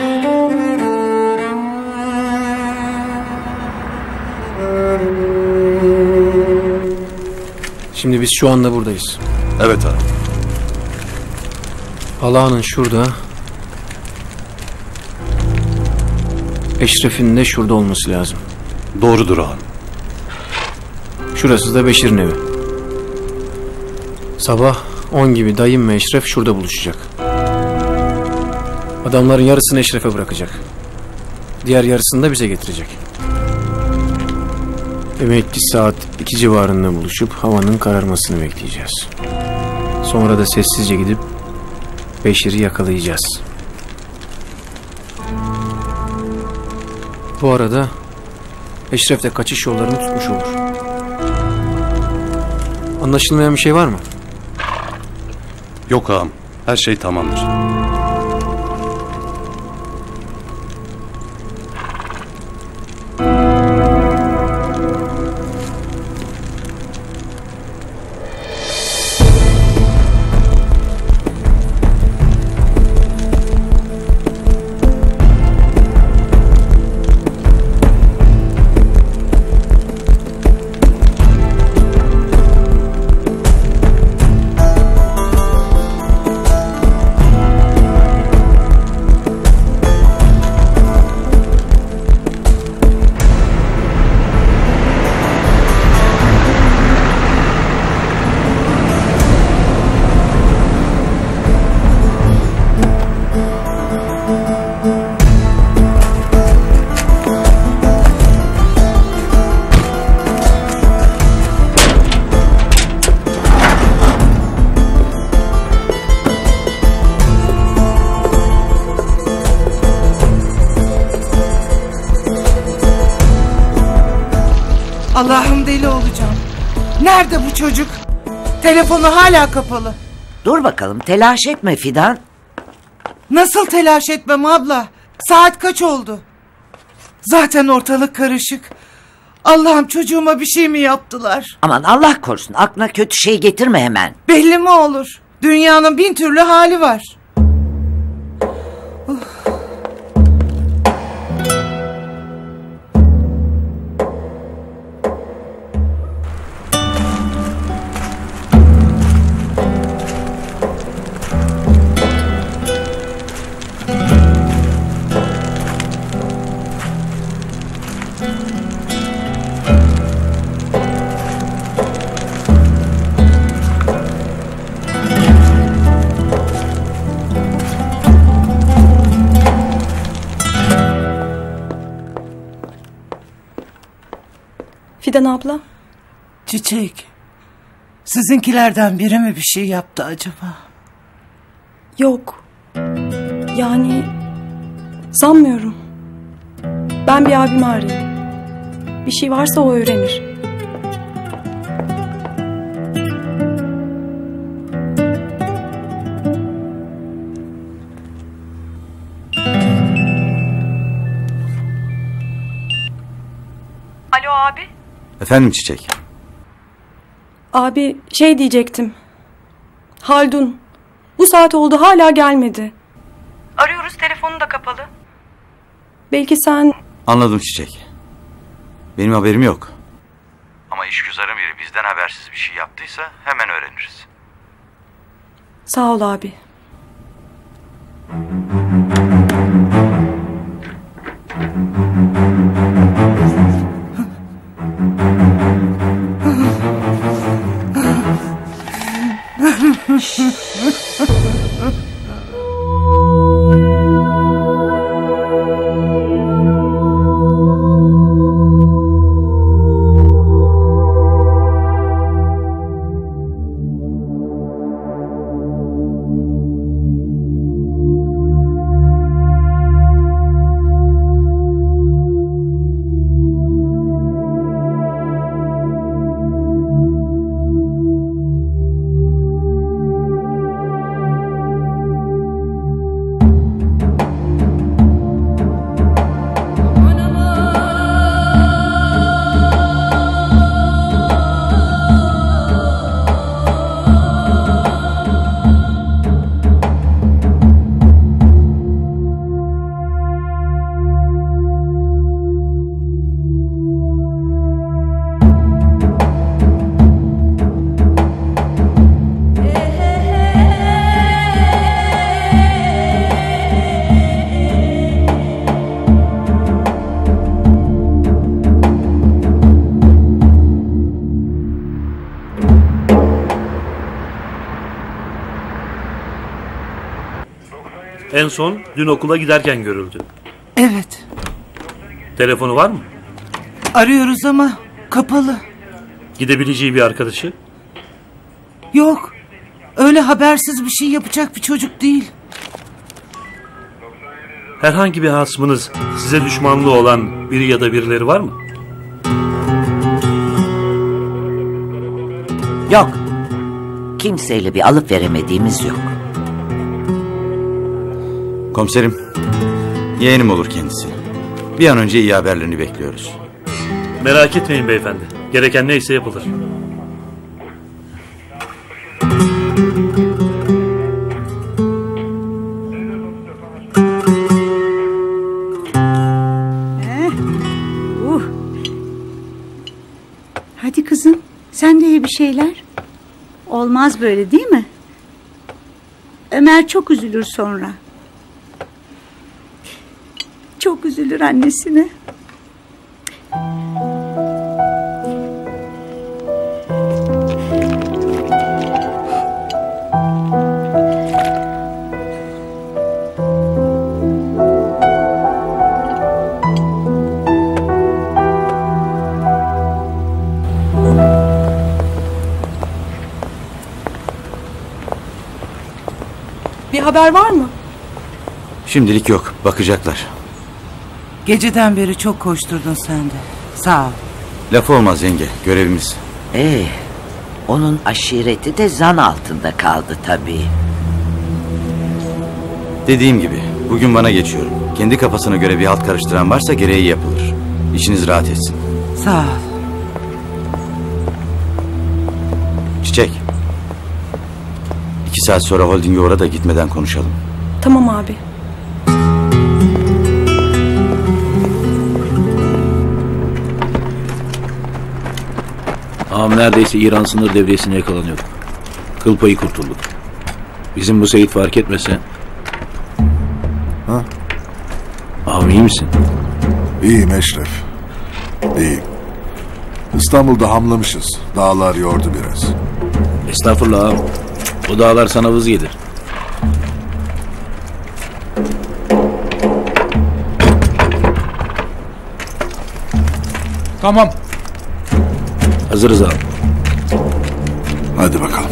Şimdi biz şu anda buradayız. Evet abi. Alağan'ın şurada. Eşref'in de şurada olması lazım. Doğrudur ağam. Şurası da Beşir'in evi. Sabah 10 gibi dayım ve Eşref şurada buluşacak. Adamların yarısını Eşref'e bırakacak. Diğer yarısını da bize getirecek. Demek ki saat 2 civarında buluşup havanın kararmasını bekleyeceğiz. Sonra da sessizce gidip Beşir'i yakalayacağız. Bu arada Eşref de kaçış yollarını tutmuş olur. Anlaşılmayan bir şey var mı? Yok ağam. Her şey tamamdır. Allah'ım deli olacağım. Nerede bu çocuk? Telefonu hala kapalı. Dur bakalım, telaş etme Fidan. Nasıl telaş etmem abla? Saat kaç oldu? Zaten ortalık karışık. Allah'ım, çocuğuma bir şey mi yaptılar? Aman Allah korusun, aklına kötü şey getirme hemen. Belli mi olur? Dünyanın bin türlü hali var. Fidan abla. Çiçek, sizinkilerden biri mi bir şey yaptı acaba? Yok. Yani sanmıyorum. Ben bir abimi arayayım. Bir şey varsa o öğrenir. Alo abi. Efendim Çiçek. Abi şey diyecektim. Haldun. Bu saat oldu hala gelmedi. Arıyoruz, telefonu da kapalı. Belki sen... Anladım Çiçek. Benim haberim yok. Ama işgüzarın biri bizden habersiz bir şey yaptıysa hemen öğreniriz. Sağ ol abi. En son dün okula giderken görüldü. Evet. Telefonu var mı? Arıyoruz ama kapalı. Gidebileceği bir arkadaşı? Yok. Öyle habersiz bir şey yapacak bir çocuk değil. Herhangi bir hasmınız, size düşmanlığı olan biri ya da birileri var mı? Yok. Kimseyle bir alıp veremediğimiz yok. Komiserim, yeğenim olur kendisi. Bir an önce iyi haberlerini bekliyoruz. Merak etmeyin beyefendi. Gereken neyse yapılır. Hadi kızım, sen de ye bir şeyler. Olmaz böyle, değil mi? Ömer çok üzülür sonra. Çok üzülür annesine. Bir haber var mı? Şimdilik yok, bakacaklar. Geceden beri çok koşturdun sen de. Sağ ol. Lafı olmaz yenge, görevimiz. Onun aşireti de zan altında kaldı tabii. Dediğim gibi, bugün bana geçiyorum. Kendi kafasına göre bir halt karıştıran varsa gereği yapılır. İçiniz rahat etsin. Sağ ol. Çiçek. 2 saat sonra holdinge uğra da gitmeden konuşalım. Tamam abi. Ağam neredeyse İran sınır devriyesine yakalanıyordu. Kıl payı kurtulduk. Bizim bu Seyit fark etmese... Ha? Ağam iyi misin? İyiyim Eşref. İyiyim. İstanbul'da hamlamışız. Dağlar yordu biraz. Estağfurullah ağam. O dağlar sana vız gelir. Tamam. Hazırız ağam. Hadi bakalım.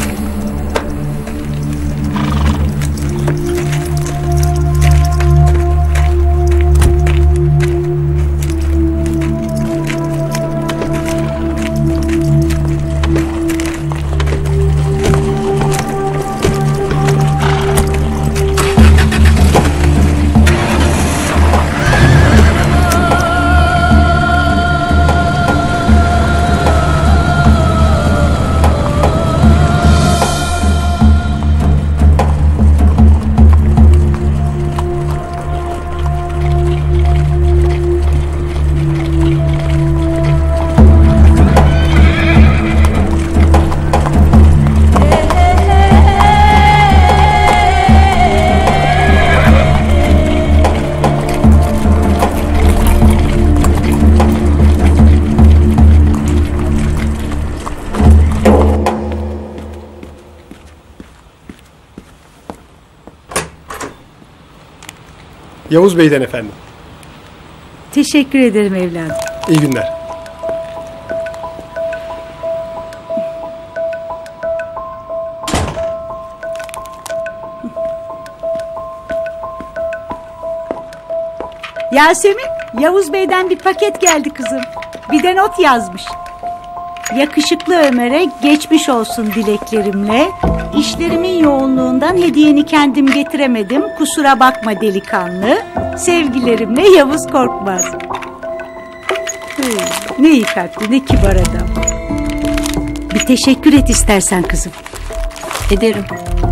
Yavuz Bey'den efendim. Teşekkür ederim evladım. İyi günler. Yasemin, Yavuz Bey'den bir paket geldi kızım. Bir de not yazmış. Yakışıklı Ömer'e geçmiş olsun dileklerimle. İşlerimin yoğunluğundan hediyeni kendim getiremedim. Kusura bakma delikanlı. Sevgilerimle Yavuz Korkmaz. Ne iyi kalpli, ne kibar adam. Bir teşekkür et istersen kızım. Ederim.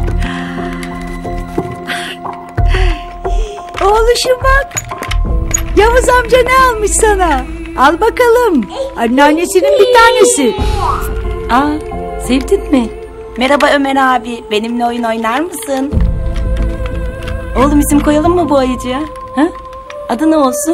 Oğluşum bak. Yavuz amca ne almış sana? Al bakalım. Anneannesinin bir tanesi. Aa, sevdin mi? Merhaba Ömer abi. Benimle oyun oynar mısın? Oğlum isim koyalım mı bu ayıcıya? Ha? Adı ne olsun?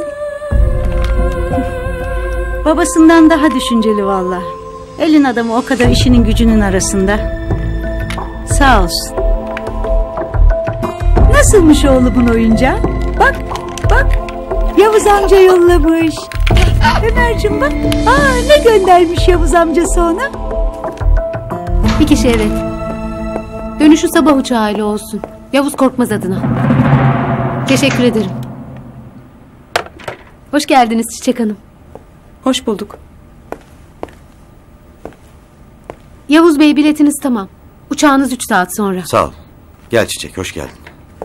Babasından daha düşünceli valla. Elin adamı o kadar işinin gücünün arasında. Sağ olsun. Nasıl Nasılmış oğlumun oyuncağı? Bak, bak. Yavuz amca yollamış. Ömerciğim bak. Ne göndermiş Yavuz amcası ona? Bir kişi evet. Dönüşü sabah uçağıyla olsun. Yavuz Korkmaz adına. Teşekkür ederim. Hoş geldiniz Çiçek Hanım. Hoş bulduk. Yavuz Bey biletiniz tamam. Uçağınız 3 saat sonra. Sağ ol. Gel Çiçek, hoş geldin.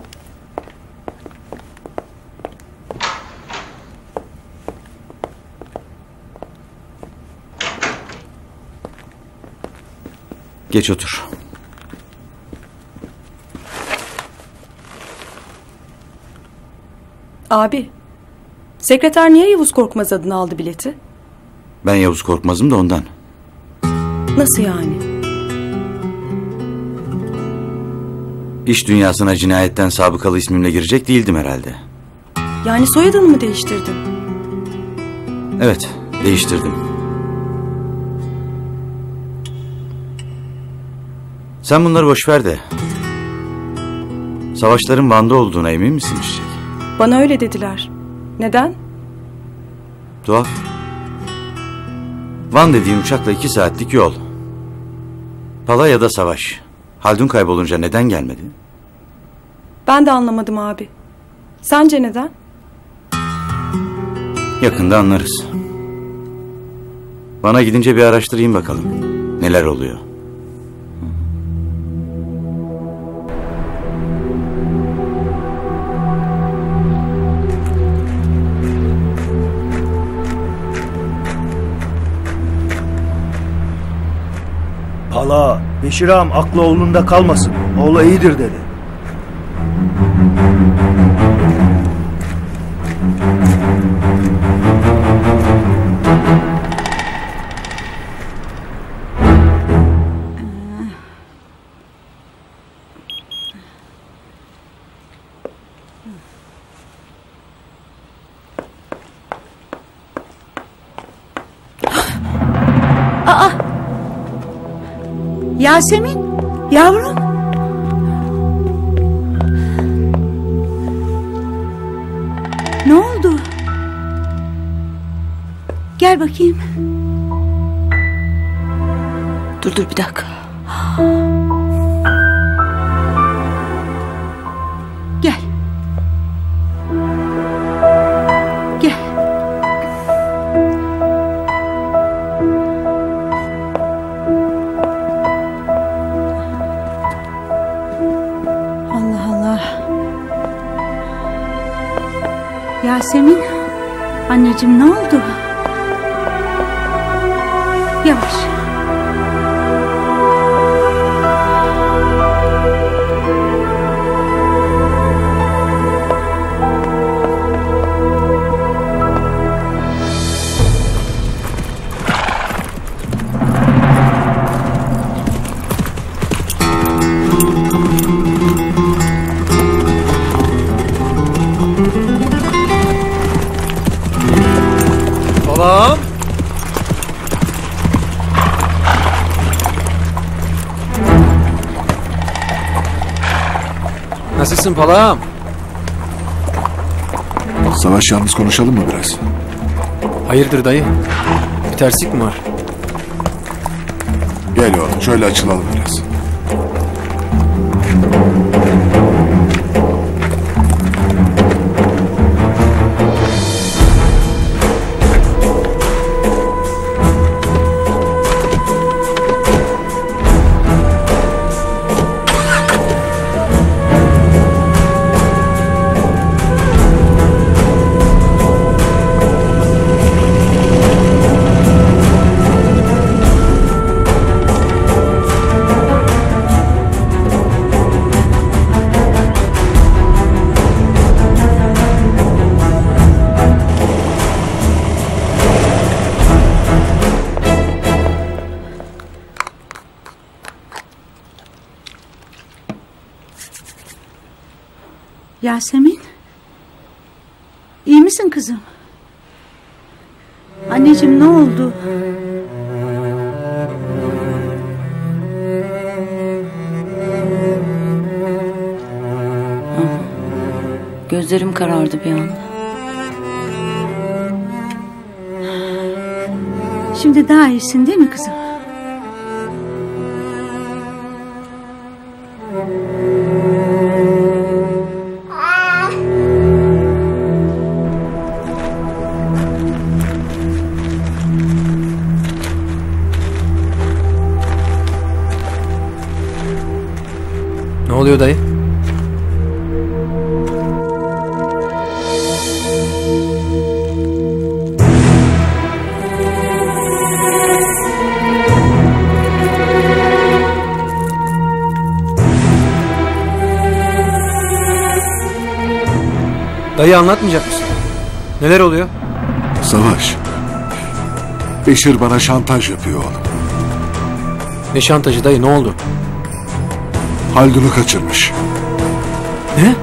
Geç otur. Abi, sekreter niye Yavuz Korkmaz adına aldı bileti? Ben Yavuz Korkmaz'ım da ondan. Nasıl yani? İş dünyasına cinayetten sabıkalı ismimle girecek değildim herhalde. Yani soyadını mı değiştirdin? Evet, değiştirdim. Sen bunları boş ver de. Savaşların Van'da olduğuna emin misin Çiçek? Bana öyle dediler. Neden? Tuhaf. Van dediğin uçakla 2 saatlik yol. Pala ya da Savaş. Haldun kaybolunca neden gelmedi? Ben de anlamadım abi. Sence neden? Yakında anlarız. Bana gidince bir araştırayım bakalım. Neler oluyor? Hala, Beşir ağam aklı oğlunda kalmasın. Oğlu iyidir dedi. Yasemin, yavrum. Ne oldu? Gel bakayım. Dur bir dakika. Gel. Gel. Allah Allah. Yasemin, anneciğim ne oldu? Yavaş. Babam. Nasılsın palam? Savaş, yalnız konuşalım mı biraz? Hayırdır dayı? Bir terslik mi var? Gel oğlum, şöyle açılalım biraz. Yasemin. İyi misin kızım? Anneciğim ne oldu? Gözlerim karardı bir anda. Şimdi daha iyisin değil mi kızım? Ne oluyor dayı? Dayı anlatmayacak mısın? Neler oluyor? Savaş. Beşir bana şantaj yapıyor oğlum. Ne şantajı dayı, ne oldu? Haldun'u kaçırmış. Ne?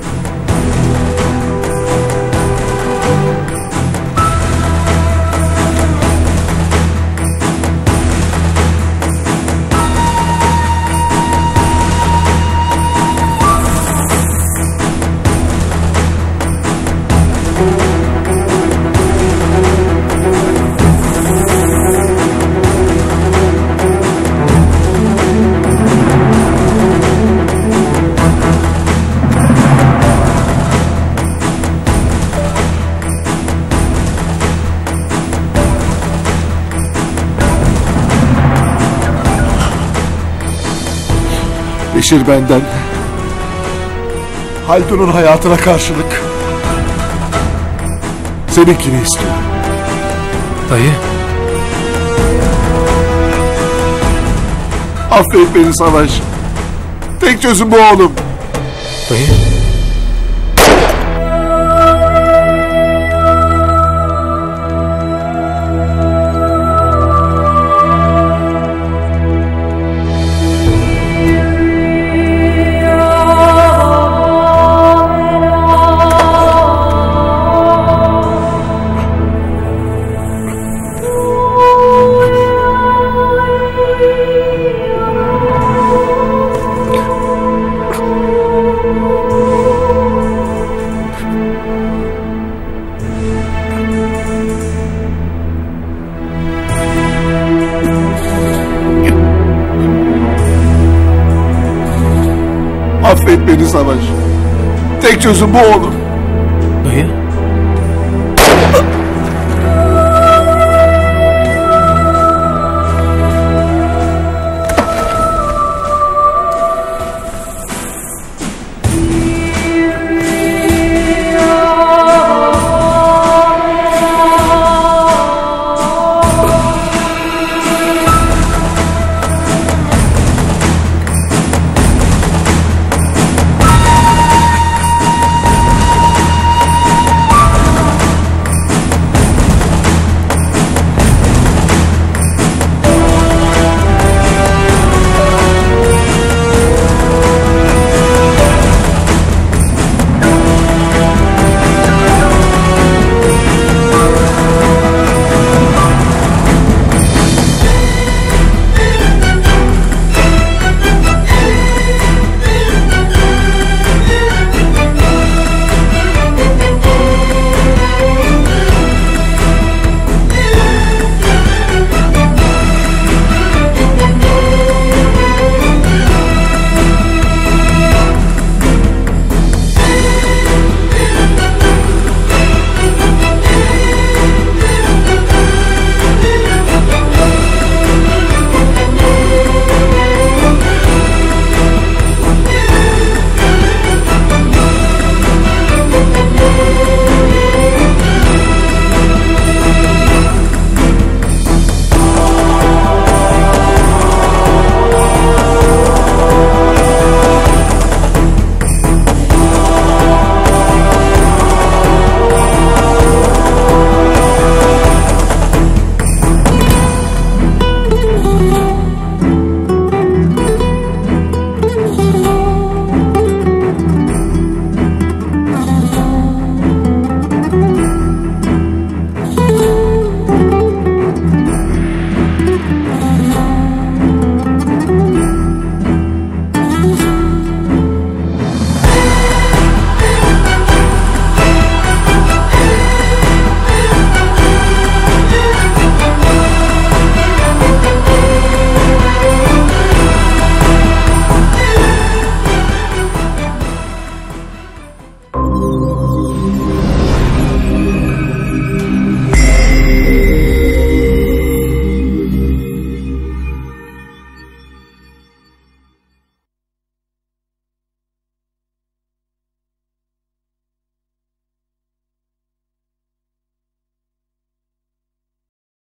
Beşir benden Haldun'un hayatına karşılık seninkini istiyor. Dayı. Affet beni Savaş. Tek çözüm bu oğlum. Dayı. Affet beni Savaş. Tek çözüm bu oğlum.